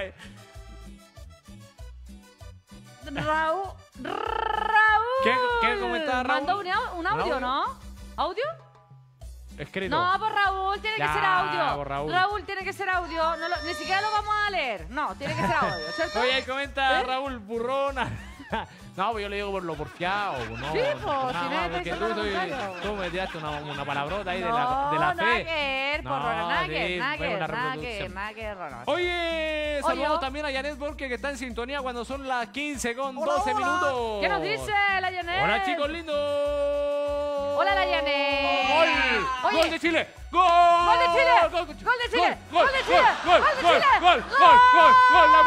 Raúl. ¿Qué comentaba Raúl? Mandó un audio, audio? ¿no? ¿Audio? escrito. No, por Raúl, tiene que Ya, ser audio. por Raúl. Tiene que ser audio. No ni siquiera lo vamos a leer. No, tiene que ser audio, ¿cierto? Oye, ahí comenta ¿Eh? Raúl Burrona. No, pues yo le digo por lo porfiado. No, Sí, pues, por si nada nadie más, está porque diciendo lo contrario. tú me tiraste una palabrota ahí no, de la nada fe. que ver, No, por Ronald, nada sí, que ver, nada fue que una ver, nada que reproducción. ver, nada que ver, Ronald. Oye, saludos Oye. también a Janet Borque que está en sintonía cuando son las 15 con 12 minutos. ¿Qué nos dice la Janet? Hola chicos lindos. Hola, la Janet. ¡Gol! Oye. ¡Gol de Chile! ¡Gol! ¡Gol de Chile! ¡Gol ¡Gol de Chile! ¡Gol! ¡Gol de Chile! ¡Gol! ¡Gol de ¡Gol! Chile! ¡Gol! ¡Gol! ¡Gol! ¡Gol! ¡La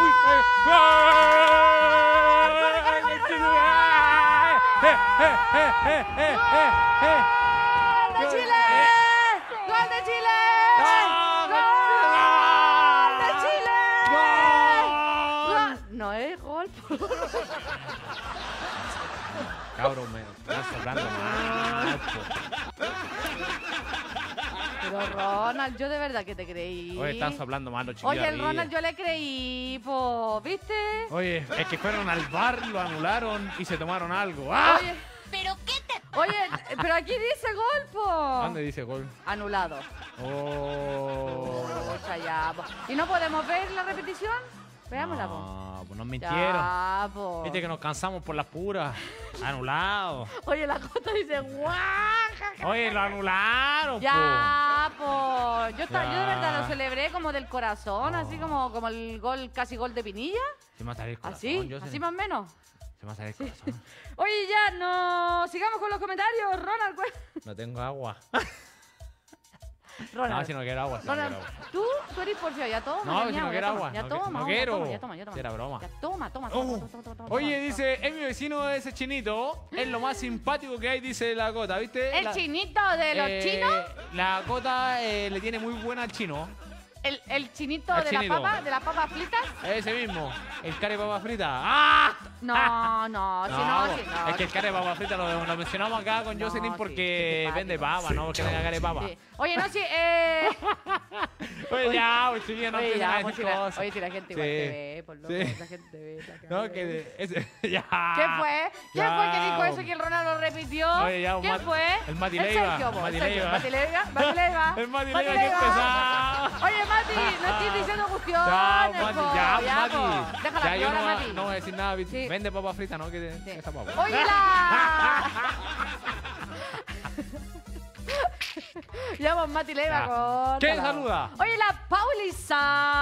¡Gol de Chile! ¡Gol de Chile! ¡Gol de Chile! No es gol. Cabrón, me estás soplando mal. Pero Ronald, yo de verdad que te creí. Oye, están soplando mal los chiquillos. Oye, el arriba. Ronald yo le creí, po, ¿viste? Oye, es que fueron al bar, lo anularon y se tomaron algo. ¡Ah! Oye, pero aquí dice gol, po. ¿Dónde dice gol? Anulado. Oh. Pucha, ya, po. ¿Y no podemos ver la repetición? Veámosla, po. No, pues nos mintieron. Ya, po. Viste que nos cansamos por las puras. Anulado. Oye, la Cota dice, guau. Oye, lo anularon, Ya, po. Yo de verdad Ya. lo celebré como del corazón, así como el gol, casi gol de Pinilla. Se me va a salir el corazón. Así, yo sé. así más o menos. Se me va a salir el corazón. Oye, ya, no. Sigamos con los comentarios, Ronald. No tengo agua. Ronald. No, si no quiero agua. Si no Ronald, quiero agua. tú eres porfio, ya toma. No, ya, si no ya quiero toma, agua. Ya No toma, no hombre, quiero. ya toma. Era broma. Ya toma. Oye, dice, es mi vecino ese chinito. Es lo más simpático que hay, dice la Cota, ¿viste? ¿El chinito de los chinos? La Cota le tiene muy buena al chino. ¿El chinito Al de chinito. de las papas fritas? Ese mismo. El care de papa frita. ¡Ah! No, No, es que el care de papa frita lo mencionamos acá con No, Jocelyn sí, porque qué vende simpático. papa, no porque tenga care de papa. Sí. Oye, no, sí, Oye, ya, pues, chiquilla, no Oye, empiecen a ya, decir si la, cosas. oye, si la gente igual Sí. te ve, por loco, Sí. la gente te ve. la No, cara que ve. ya. ¿Qué fue? ¿Quién Ya. fue que dijo eso que el Ronald lo repitió? Oye, ya, ¿Quién fue? el Mati El Leiva, Sergio, po, Mati el Sergio. Leiva. Mati Leiva. Mati Leiva. El Mati Mati Leiva que Leiva. empezaba. Oye, Mati, no estoy diciendo cuestiones. Chao, Mati, po. ya, po. Mati. Déjala Ya, yo piola, no, Mati. no voy a decir nada. Sí. Vende papa frita, ¿no? Que Sí. esa papa. Oye, la... Ya, pues, Mati Leiva Ya. con... ¿Quién saluda? Oye, la Paulisa.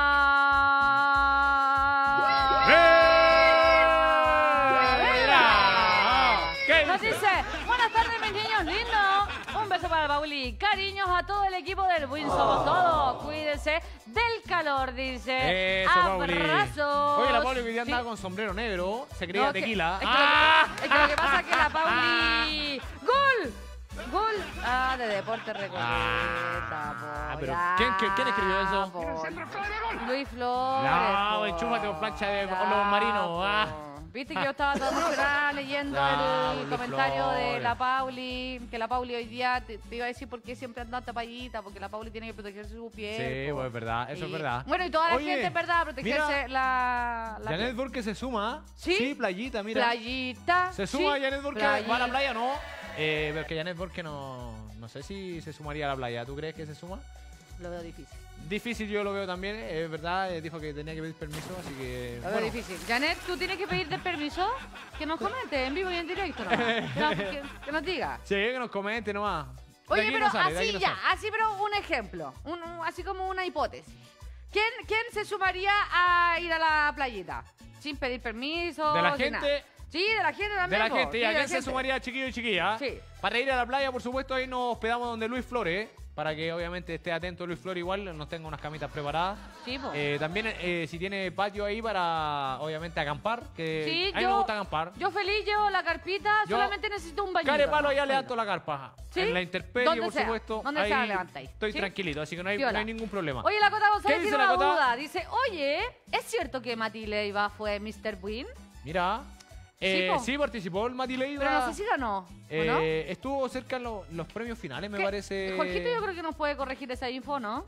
¿Qué Nos dice? dice, buenas tardes mis niños lindos. Un beso para Pauli. Cariños a todo el equipo del Win Somos Todos. Cuídense del calor, dice. Eso, Pauli. Abrazos. Oye, la Pauli hoy día Sí. andaba con sombrero negro. Se creía No, que- tequila. Es que lo que pasa es que la Pauli... ¡Gol! ¡Gol! Ah, de Deporte Recoleta, po, pero ya, ¿quién escribió eso? po. Luis Flores. No, po. enchúfate con plancha de Ya, lobo marino. po. Ah. Viste que yo estaba toda emocionada leyendo Ya, el Luis comentario de Flores. la Pauli, que la Pauli hoy día te iba a decir por qué siempre anda tapadita, porque la Pauli tiene que protegerse su piel. Sí, po. pues es verdad, eso es Y- verdad. Bueno, y toda la Oye, gente es verdad, protegerse la Janet piel. Burke se suma. ¿Sí? Playita, mira. Playita. Se suma sí, Janet Burke. playita. ¿Va a la playa no? Pero que Janet Burke no sé si se sumaría a la playa. ¿Tú crees que se suma? Lo veo difícil. Difícil yo lo veo también, es verdad, dijo que tenía que pedir permiso, así que... Lo veo bueno. difícil. Janet, ¿tú tienes que pedirte permiso? Que nos comente en vivo y en directo, ¿no? Que nos diga. Sí, que nos comente nomás. De Oye, aquí pero no sale, de así aquí no ya, sale. así pero un ejemplo, así como una hipótesis. ¿Quién se sumaría a ir a la playita? Sin pedir permiso. De la sin gente- nada. Sí, de la gente De también. la po. gente, Sí, ¿ya de la quién se gente. sumaría, chiquillo y chiquilla? Sí. Para ir a la playa, por supuesto, ahí nos hospedamos donde Luis Flores, para que obviamente esté atento Luis Flores igual, nos tenga unas camitas preparadas. Sí, po. También si tiene patio ahí para, obviamente, acampar, que Sí, a mí me gusta acampar. Yo feliz llevo la carpita, Yo- solamente necesito un bañito. Care palo, ¿no? allá Bañito. levanto la carpa. ¿Sí? En la intemperie, Donde por sea, supuesto. donde ahí sea levantáis. estoy ¿Sí? tranquilito, así que no hay Piola. ningún problema. Oye, la Cota ¿Qué González dice tiene la una Cota? duda. Dice, oye, ¿es cierto que Mati Leiva fue Mr. Win? Mira, Sí, po. sí participó el Mati Leiva. Pero no sé si ganó, ¿o no? Estuvo cerca en los premios finales, me ¿Qué? parece. Jorgito yo creo que nos puede corregir esa info, ¿no?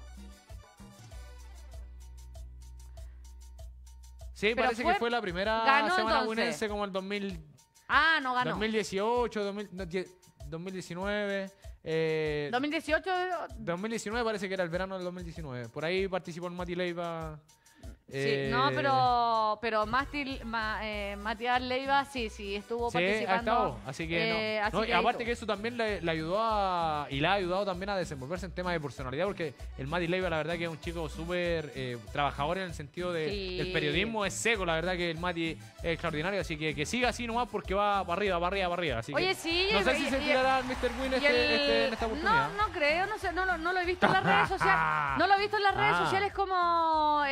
Sí, Pero parece que fue la primera ganó semana entonces. winense como el Ah, no ganó. 2018, 2019. 2018, 2019 parece que era el verano del 2019. Por ahí participó el Mati Leiva. sí, no, pero Matías Leiva sí, estuvo Sí, ha participando. estado, así que no. así No, y que aparte hizo. que eso también le ayudó y le ha ayudado también a desenvolverse en temas de personalidad, porque el Mati Leiva la verdad que es un chico súper trabajador en el sentido Sí. del periodismo, es seco, la verdad que el Mati es extraordinario, así que siga así nomás porque va para arriba, para arriba, para arriba. Así Oye, que sí, no sé y- si se y- tirará el Mr. Win Y el- en esta oportunidad. no creo, no sé, no lo he visto en las redes sociales. No lo he visto en las redes Ah. sociales como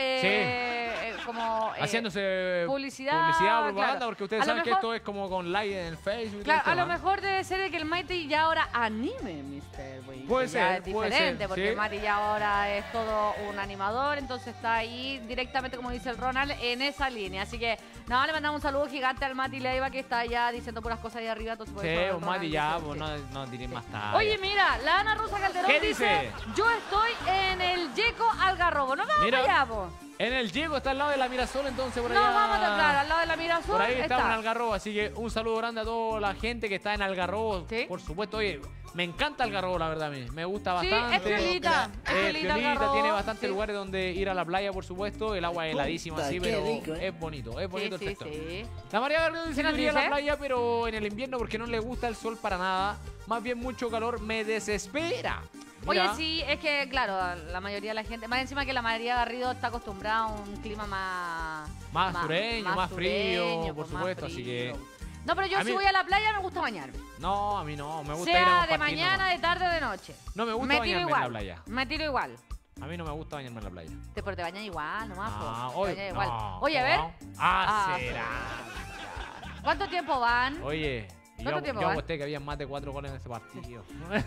Haciéndose publicidad, propaganda, claro. porque ustedes A lo saben que mejor- esto es como con like en el Facebook. y todo Claro, el a lo tema. mejor debe ser de que el Mighty ya ahora anime Mr. Win. Puede que ya ser, es puede diferente, ser, porque sí. el Mighty ya ahora es todo un animador, entonces está ahí directamente, como dice el Ronald, en esa línea. Así que, no, le mandamos un saludo gigante al Mati Leiva, que está ya diciendo puras cosas ahí arriba. Entonces, por Sí, eso el un Mati Ronald ya, dice, pues sí. no diré más tarde. Oye, mira, la Ana Rosa Calderón ¿Qué dice, dice? yo estoy en el Yeco Algarrobo. No vamos Mira. allá, po. En el Diego está al lado de la Mirasol, entonces por No, allá. vamos a tocar al lado de la Mirasol. Por ahí está en Algarrobo, así que un saludo grande a toda la gente que está en Algarrobo. Sí. Por supuesto, oye, Me encanta Algarrobo, la verdad, a mí. Me gusta Sí, bastante. es piolita. Es piolita Algarrobo. Tiene bastantes Sí. lugares donde ir a la playa, por supuesto. El agua es heladísima, sí, pero es bonito el Sí, sector. sí. La María Garrido dice ¿Qué que nos iría a la dice? playa, pero en el invierno porque no le gusta el sol para nada. Más bien mucho calor me desespera. Oye, Mira, sí, es que, claro, la mayoría de la gente, más encima que la María Garrido está acostumbrada a un clima Más sureño, más frío, sureño, por pues, más supuesto, así que... frío. No, pero yo A si mí- voy a la playa me gusta bañarme. No, a mí no, me gusta ir a Sea de compartir mañana, nomás. de tarde o de noche. No me gusta Me tiro bañarme en igual. la playa. Me tiro igual. A mí no me gusta bañarme en la playa. Pero te bañas igual, nomás. Ah, po. Te oye, bañas igual. no, Oye, a ver. Ah, Ah, será. ¿Cuánto tiempo van? Oye, ¿Cuánto yo tiempo va? aposté que había más de 4 goles en ese partido.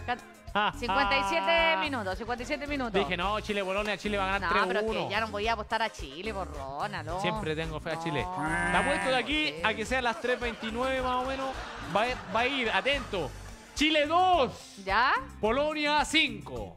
57 minutos, 57 minutos. Dije, no, Chile-Polonia, Chile va a ganar No, pero es 3-1. que ya no voy a apostar a Chile, por Ronald. ¿no? Siempre tengo fe a Chile. No, Te apuesto de aquí sí. a que sea las 3:29 más o menos. Va a ir, atento. Chile 2, ¿Ya? Polonia 5.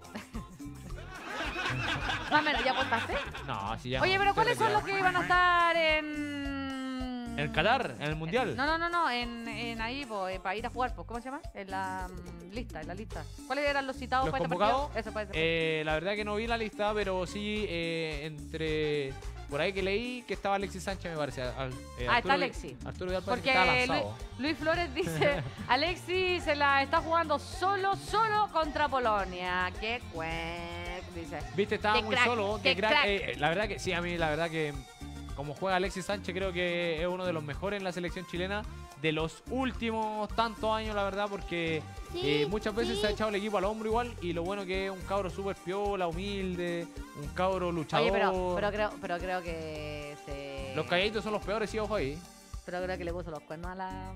Más o menos, ¿ya apostaste? No, si ya Oye, no, pero estoy ¿cuáles son los retirado. que iban a estar en... ¿En Qatar? ¿En el Mundial? No, en ahí, para ir a jugar, pues, ¿cómo se llama? En la lista, ¿Cuáles eran los citados ¿Los para este convocados? partido? Eso, para este partido. La verdad que no vi la lista, pero sí entre... Por ahí que leí que estaba Alexis Sánchez, me parece. Está Alexis. Arturo Vidal parece que Porque estaba lanzado. Luis Flores dice, Alexis se la está jugando solo contra Polonia. Qué cuec, dice. Viste, estaba Qué muy crack, solo. qué De crack. crack. La verdad que sí, a mí la verdad que como juega Alexis Sánchez creo que es uno de los mejores en la selección chilena de los últimos tantos años, la verdad, porque muchas veces se ha echado el equipo al hombro igual y lo bueno que es un cabro súper piola, humilde, un cabro luchador. Oye, pero creo que se... Los calladitos son los peores, sí, ojo ahí. Pero creo que le puso los cuernos a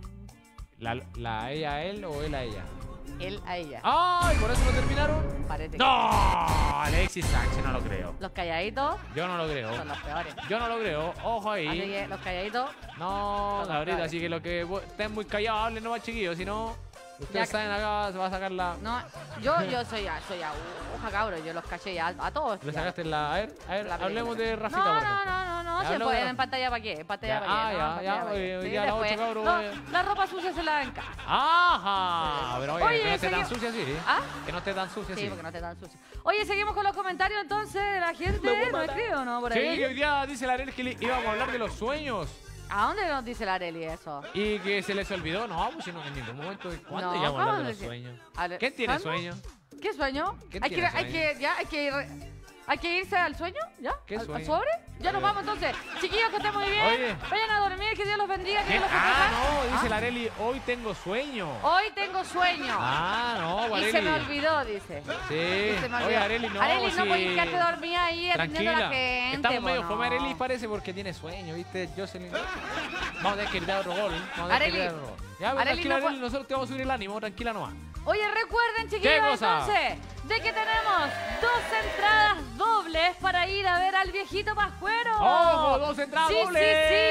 ¿La ella a él o él a ella? él a ella. ¡Ay! ¿Por eso lo terminaron? Parece que ¡No! Alexis Sánchez no lo creo. los calladitos Yo no lo creo. son los peores. Yo no lo creo. Ojo Así ahí. que los calladitos, No, Son los Gabriel, peores. así que lo que estén muy callados, hablen nomás, chiquillos. Si no, ustedes Ya- saben acá, se va a sacar la... no, yo soy aguja, cabros, yo los caché ya a todos. ¿Le ya. sacaste la...? A ver, La hablemos película. de Rafita, por ejemplo. No, Ya si hablemos de en pantalla para qué, en pantalla Ya, para qué. ah, no, ya, en pantalla ya, pa' qué. oye, Sí, ya la después, 8 cabros, no, oye. la ropa sucia se la en casa. ¡Ajá! Pero oye, Oye, que no esté tan seguimos- sucia así, ¿eh? ¿Ah? Que no esté tan sucia Sí, así. porque no esté tan sucio. Oye, seguimos con los comentarios entonces de la gente. ¿No escribe o no por Sí, ahí? que hoy día dice la Arel que íbamos a hablar de los sueños. ¿A dónde nos dice la Areli eso? Y que se les olvidó. No, pues si no, en ningún momento. ¿Cuándo No, íbamos a hablar de ¿cómo los decir? sueños? Ale- ¿Quién tiene ¿cuándo? sueños? ¿Qué sueño? ¿Quién Hay que, tiene hay que, ya, hay que irse al sueño, ¿ya? ¿Qué ¿Al sueño? sobre? Ya nos vamos entonces. Chiquillos, que estén muy bien. Oye. Vayan a dormir, que Dios los bendiga, que ¿Quién? Dios los proteja. Ah, no, dice ¿Ah? la Areli, hoy tengo sueño. Hoy tengo sueño. Ah, no, y Areli. se me olvidó, dice. Sí. Y se me Oye, olvidó. Areli, no, Areli, no sí. podés quedarte dormida ahí atendiendo a Tranquila. la gente. Estamos medio po, fome, no. Areli parece porque tiene sueño, ¿viste? Jocelyn. Vamos a tener que gritar otro gol. Vamos a tener que Areli. gritar otro gol. Ya, pero Areli, tranquila, no Areli, nosotros te vamos a subir el ánimo, tranquila nomás. Oye, recuerden, ¿Qué chiquillos, cosa? entonces, de que tenemos 2 entradas dobles para ir a ver al viejito Pascuero. ¡Ojo, 2 entradas Sí, dobles!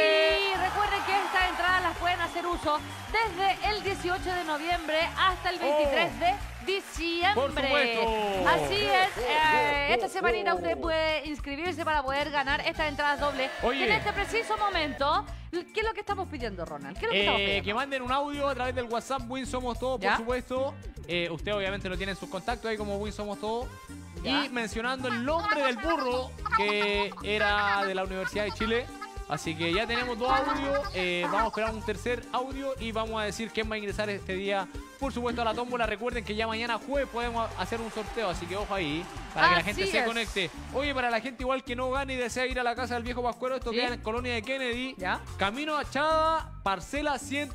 sí. Recuerden que estas entradas las pueden hacer uso desde el 18 de noviembre hasta el 23 de diciembre. Por supuesto. Así es. Esta semanita usted puede inscribirse para poder ganar estas entradas dobles. Oye. Y en este preciso momento, ¿qué es lo que estamos pidiendo, Ronald? ¿Qué es lo que estamos pidiendo? Que manden un audio a través del WhatsApp Win Somos Todos, ¿Ya? por supuesto. Usted obviamente lo tiene en sus contactos ahí como Win Somos Todos. ¿Ya? Y mencionando el nombre del burro que era de la Universidad de Chile. Así que ya tenemos 2 audios. Vamos a esperar un tercer audio y vamos a decir quién va a ingresar este día, por supuesto, a la tómbola. Recuerden que ya mañana jueves podemos hacer un sorteo, así que ojo ahí para que la gente Así se es. conecte. Oye, para la gente igual que no gane y desea ir a la casa del viejo Pascuero, esto ¿Sí? queda en Colonia de Kennedy. ¿Ya? Camino a Chada, parcela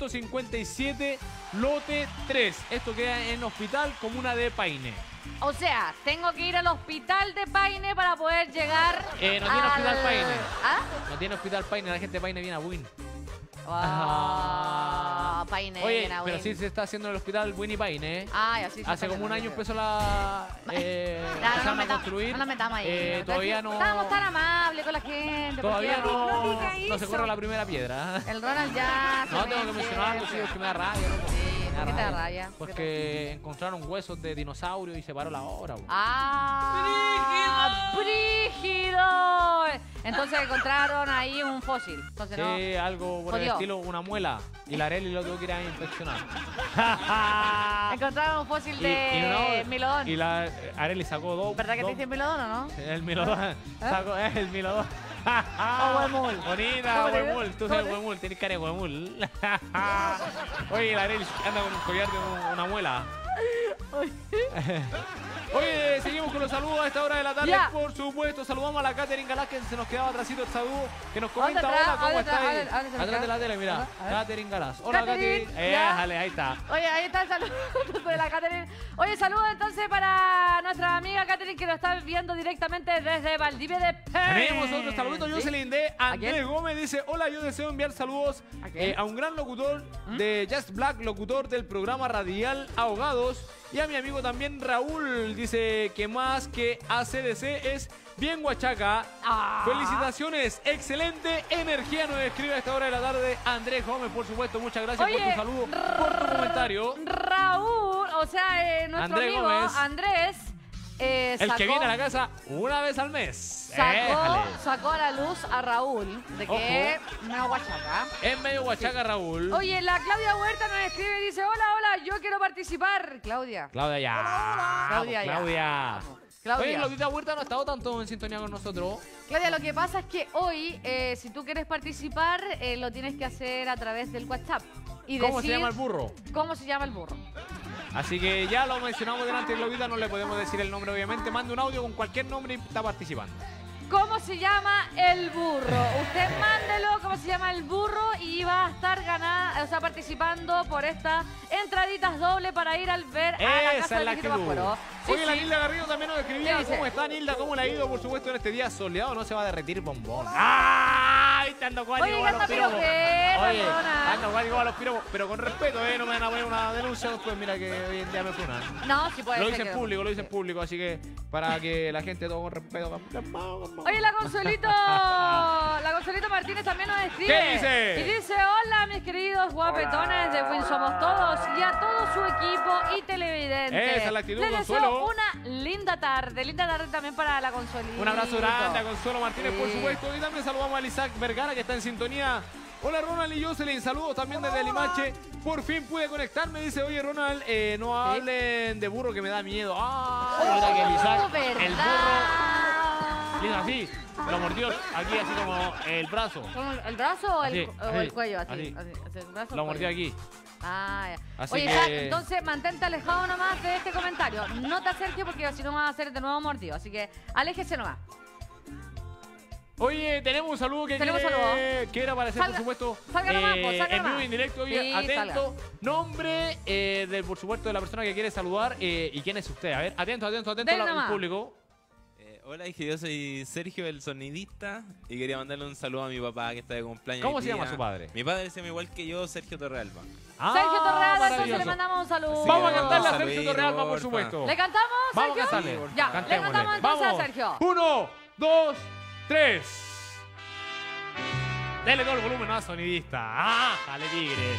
157, lote 3. Esto queda en Hospital Comuna de Paine. O sea, tengo que ir al hospital de Paine para poder llegar. No tiene hospital Paine. ¿Ah? No tiene Hospital Paine, la gente de Paine viene a Win. Paine. Oye, viene a pero Win. sí se está haciendo en el Hospital Winnie Paine, ¿eh? Ay, así se Hace está como un año haciendo, empezó la... Ya, empezaron a construir. No nos metamos ahí. Todavía no... Estamos tan amables con la gente. Todavía ¿por qué? no, diga no se eso. corre la primera piedra. El Ronald ya. No, se tengo que mete. mencionarlo, sí, es que me da rabia, loco. Sí, ¿Por qué te da rabia? Porque encontraron huesos de dinosaurio y se paró la hora. Bo. ¡Ah! ¡Brígido! Entonces encontraron ahí un fósil. Entonces, ¿no? Sí, algo por el Jodió. estilo, una muela. Y la Arely lo tuvo que ir a inspeccionar. Encontraron un fósil de Milodón. Y la Arely sacó dos. ¿Verdad que te dicen Milodón o no? El Milodón. Sacó el Milodón. O Huemul. Bonita, ¿Cómo le digo? Huemul. Tú sabes Huemul, tienes cara de Huemul. Oye, la Arely anda con un collar de una muela. Oye, seguimos con los saludos a esta hora de la tarde, Ya. por supuesto. Saludamos a la Catherine Galás, que se nos quedaba atrásito el saludo, que nos comenta ¿Dónde atrás? hola, ¿cómo ¿Dónde está ahí? atrás? ¿Dónde se me Atrás de queda? la tele, mira. A ver. Catherine Galás. Hola, Catherine, Catherine. ya. Déjale, ahí está. Oye, ahí está el saludo de la Catherine. Oye, saludos entonces para nuestra amiga Catherine, que nos está viendo directamente desde Valdivia de Pérez. Tenemos otro saludito, Jocelyn de Andrés quién? Gómez. Dice, hola, yo deseo enviar saludos ¿A quién? a un gran locutor de Just Black, locutor del programa radial Ahogados. Y a mi amigo también Raúl, dice que más que ACDC es bien guachaca. Ah. Felicitaciones, excelente energía, nos escribe a esta hora de la tarde Andrés Gómez, por supuesto. Muchas gracias por Oye, tu saludo, por tu comentario. Raúl, o sea, nuestro Andrés amigo Gómez. Andrés El sacó, que viene a la casa una vez al mes. Éjale. sacó a la luz a Raúl de que es una guachaca. Es medio guachaca, Raúl. Oye, la Claudia Huerta nos escribe y dice, hola, yo quiero participar. Claudia. Claudia, ya. Claudia, ya. Claudia. Vamos. Claudia. Oye, Claudita Huerta no ha estado tanto en sintonía con nosotros. Claudia, lo que pasa es que hoy, si tú quieres participar, lo tienes que hacer a través del WhatsApp. Y ¿Cómo se decir llama el burro? ¿Cómo se llama el burro? Así que ya lo mencionamos delante de Claudita, no le podemos decir el nombre, obviamente. Mande un audio con cualquier nombre y está participando. ¿Cómo se llama el burro? Usted mándelo, ¿cómo se llama el burro? Y va a estar participando por estas entraditas doble para ir al ver a la Esa casa es del la Viejito actitud. Pascuero. Sí, Oye, la sí. Nilda Garrido también nos escribía. ¿Qué dice? ¿Cómo está, Nilda? ¿Cómo le ha ido, por supuesto, en este día soleado? No se va a derretir bombón. ¡Ay! Te ando cuál Oye, llegó a los anda, pero piropos. qué, Oye, perdona. anda cuál llegó a los piropos. Pero con respeto, no me van a poner una denuncia después. Mira que hoy en día me funan. No, sí puede Lo ser. hice en que- público, lo hice en público. Así que para que la gente todo con respeto. Oye, la Consuelito Martínez también nos escribe. ¿Qué dice? Y dice, hola, mis queridos guapetones de Win Somos Todos y a todo su equipo y televidentes. Esa es la actitud, Les deseo Consuelo. una linda tarde también para la Consuelito. Un abrazo grande a Consuelo Martínez, por Sí. supuesto. Y también saludamos a Isaac Vergara, que está en sintonía. Hola, Ronald y Jocelyn. Saludos también desde Limache. Por fin pude conectarme. Dice, oye, Ronald, no hablen de burro que me da miedo. Ah, mira que el Isaac, el burro, mira así, lo mordió aquí así como el brazo. ¿El brazo o el, Así, o así, el cuello? Así, así. así, el brazo o Lo el mordió cuello. aquí. Ah, ya. Así Oye, que- Isaac, entonces mantente alejado nomás de este comentario. No te acerques porque si no vas a ser de nuevo mordido. Así que aléjese nomás. Oye, tenemos un saludo que Tenemos quiere aparecer, Salga- por supuesto, salga nomás, pues, salga en vivo nomás. y en directo. Oye, Sí, atento, nombre, por supuesto, de la persona que quiere saludar y quién es usted. A ver, atento Dele al nomás. público. Hola, dije, yo soy Sergio, el sonidista, y quería mandarle un saludo a mi papá que está de cumpleaños. ¿Cómo hoy se llama día. su padre? Mi padre se llama igual que yo, Sergio Torrealba. Sergio Torrealba, entonces maravilloso. le mandamos un saludo. Sí, Vamos a que cantarle a un Sergio saludito, Torrealba, por porfa. supuesto. ¿Le cantamos, Vamos a Sergio? cantarle. Sí, Ya, le Cantémosle. cantamos entonces Vamos. a Sergio. 1, 2, 3. Dele todo el volumen a sonidista. ¡Ah! Dale, tigre.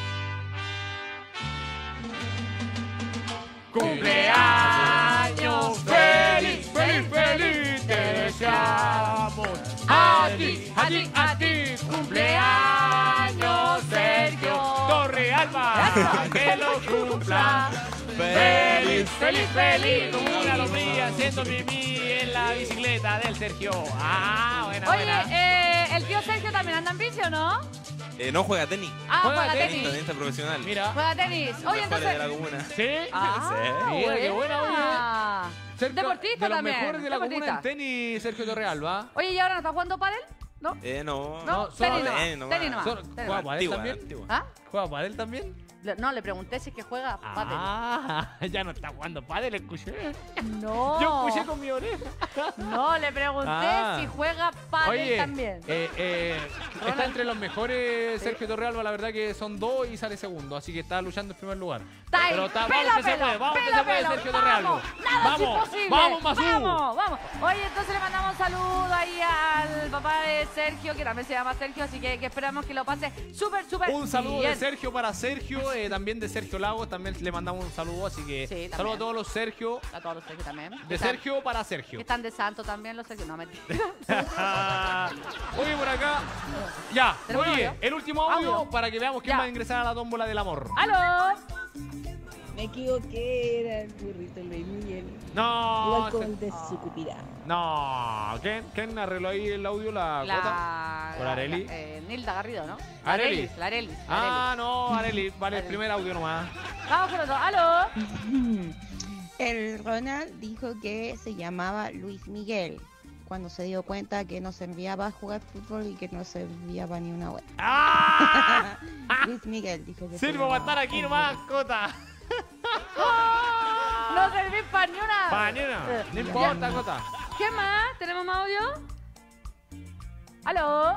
¡Cumpleaños feliz, feliz, feliz! Te deseamos a ti, cumpleaños Sergio Torrealba. Que lo cumpla. Feliz, feliz, feliz. Como una lombriz haciendo pipí en la bicicleta del Sergio. Ah, buena, buena. Oye, el tío Sergio también anda en bici, ¿o no? No juega tenis. Ah, Juega juega tenis. tenis. Tenista profesional. Mira. Juega tenis. Oye, Mejores de la entonces... comuna. ¿Sí? Ah, Sí. Mira, qué buena, buena. Cerca Deportista de los también. mejores de la comuna en deportista. tenis, Sergio Torrealba. Oye, ¿y ahora no está jugando pádel? ¿No? No. No, solo tenis nomás. tenis nomás. Tenis nomás. Solo- Tenis juega nomás. pádel Antigua, también. antigua. ¿Ah? ¿Juega pádel también? No, le pregunté si es que juega pádel. Ah, ya no está jugando pádel, escuché. No. Yo escuché con mi oreja. No, le pregunté Ah. si juega pádel Oye, también. está entre los mejores Sergio Torrealba, la verdad que son dos y sale segundo, así que está luchando en primer lugar. Está ahí, Pero está, pelo vamos a que se pelo, puede, vamos que pelo se a puede, pelo, Sergio Torrealba. vamos. si es Vamos, posible. vamos, Mazú. Vamos. Oye, entonces le mandamos un saludo ahí al papá de Sergio, que también se llama Sergio, así que esperamos que lo pase súper Un saludo bien. de Sergio para Sergio, también de Sergio Lagos, también le mandamos un saludo, así que Sí, saludo también. a todos los Sergio, A todos los Sergio también. de Sergio para Sergio. Que están de santo también los Sergio. No, mentira. Oye, por acá, ya, ¿Tenemos oye, audio? el último audio Audio. para que veamos quién Ya. va a ingresar a la tómbola del amor. ¡Aló! Me equivoqué, era el burrito Luis Miguel. No, Igual con el de Sucupira. no, ¿quién arregló ahí el audio? ¿La Cota? ¿Por Areli? Nilda Garrido, ¿no? Areli. La Arelis. Ah, no, Areli, vale, el Areli. primer audio nomás. Vamos con otro. ¡Aló! El Ronald dijo que se llamaba Luis Miguel cuando se dio cuenta que no servía para jugar fútbol y que no servía para ni una wea. ¡Ah! Luis Miguel dijo que se Sirvo para estar llamaba. aquí nomás, Cota. No servís para ni una. Pañera, no Ya. importa, Cota. ¿Qué más? ¿Tenemos más audio? ¿Aló?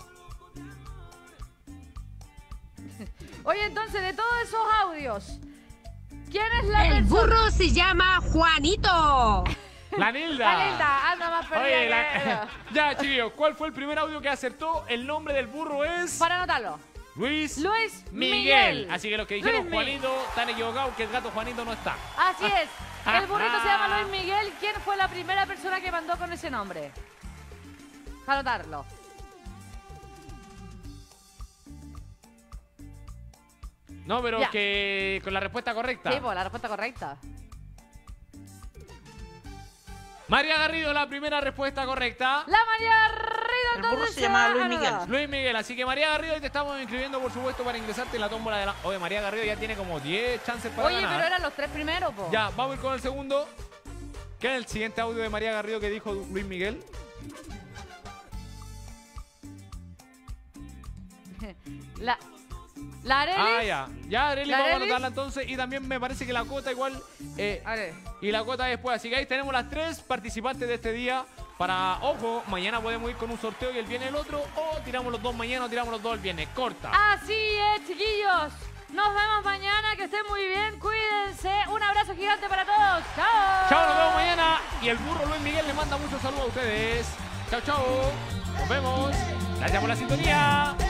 Oye, entonces, de todos esos audios, ¿quién es la El persona? burro se llama Juanito. La Nilda. La Nilda, anda más perdida Oye, que- ya, chiquillos, ¿cuál fue el primer audio que acertó? El nombre del burro es Para anotarlo. Luis Luis Miguel. Miguel. Así que los que dijeron Luis Miguel. Juanito están equivocados, que el gato Juanito no está. Así es. El burrito se llama Luis Miguel. ¿Quién fue la primera persona que mandó con ese nombre? Para anotarlo. No, pero Ya. que con la respuesta correcta. Sí, pues la respuesta correcta. María Garrido, la primera respuesta correcta. La María Garrido, El burro entonces se llamaba va a Luis Miguel. anotar. Luis Miguel, así que María Garrido, hoy te estamos inscribiendo, por supuesto, para ingresarte en la tómbola de la... Oye, María Garrido ya tiene como 10 chances para Oye, ganar. pero eran los tres primeros, po. Ya, vamos a ir con el segundo. ¿Qué es el siguiente audio de María Garrido que dijo Luis Miguel? La Arelis. Ah, ya. Ya, Arely, ¿La vamos a Arelis? anotarla entonces. Y también me parece que la cuota igual... A ver. y la cuota después. Así que ahí tenemos las tres participantes de este día. Para, ojo, mañana podemos ir con un sorteo y el viernes el otro. O tiramos los dos mañana o tiramos los dos el viernes. Corta. Así es, chiquillos. Nos vemos mañana. Que estén muy bien. Cuídense. Un abrazo gigante para todos. Chao. Chao, nos vemos mañana. Y el burro Luis Miguel le manda muchos saludos a ustedes. Chao, chao. Nos vemos. Gracias por la sintonía.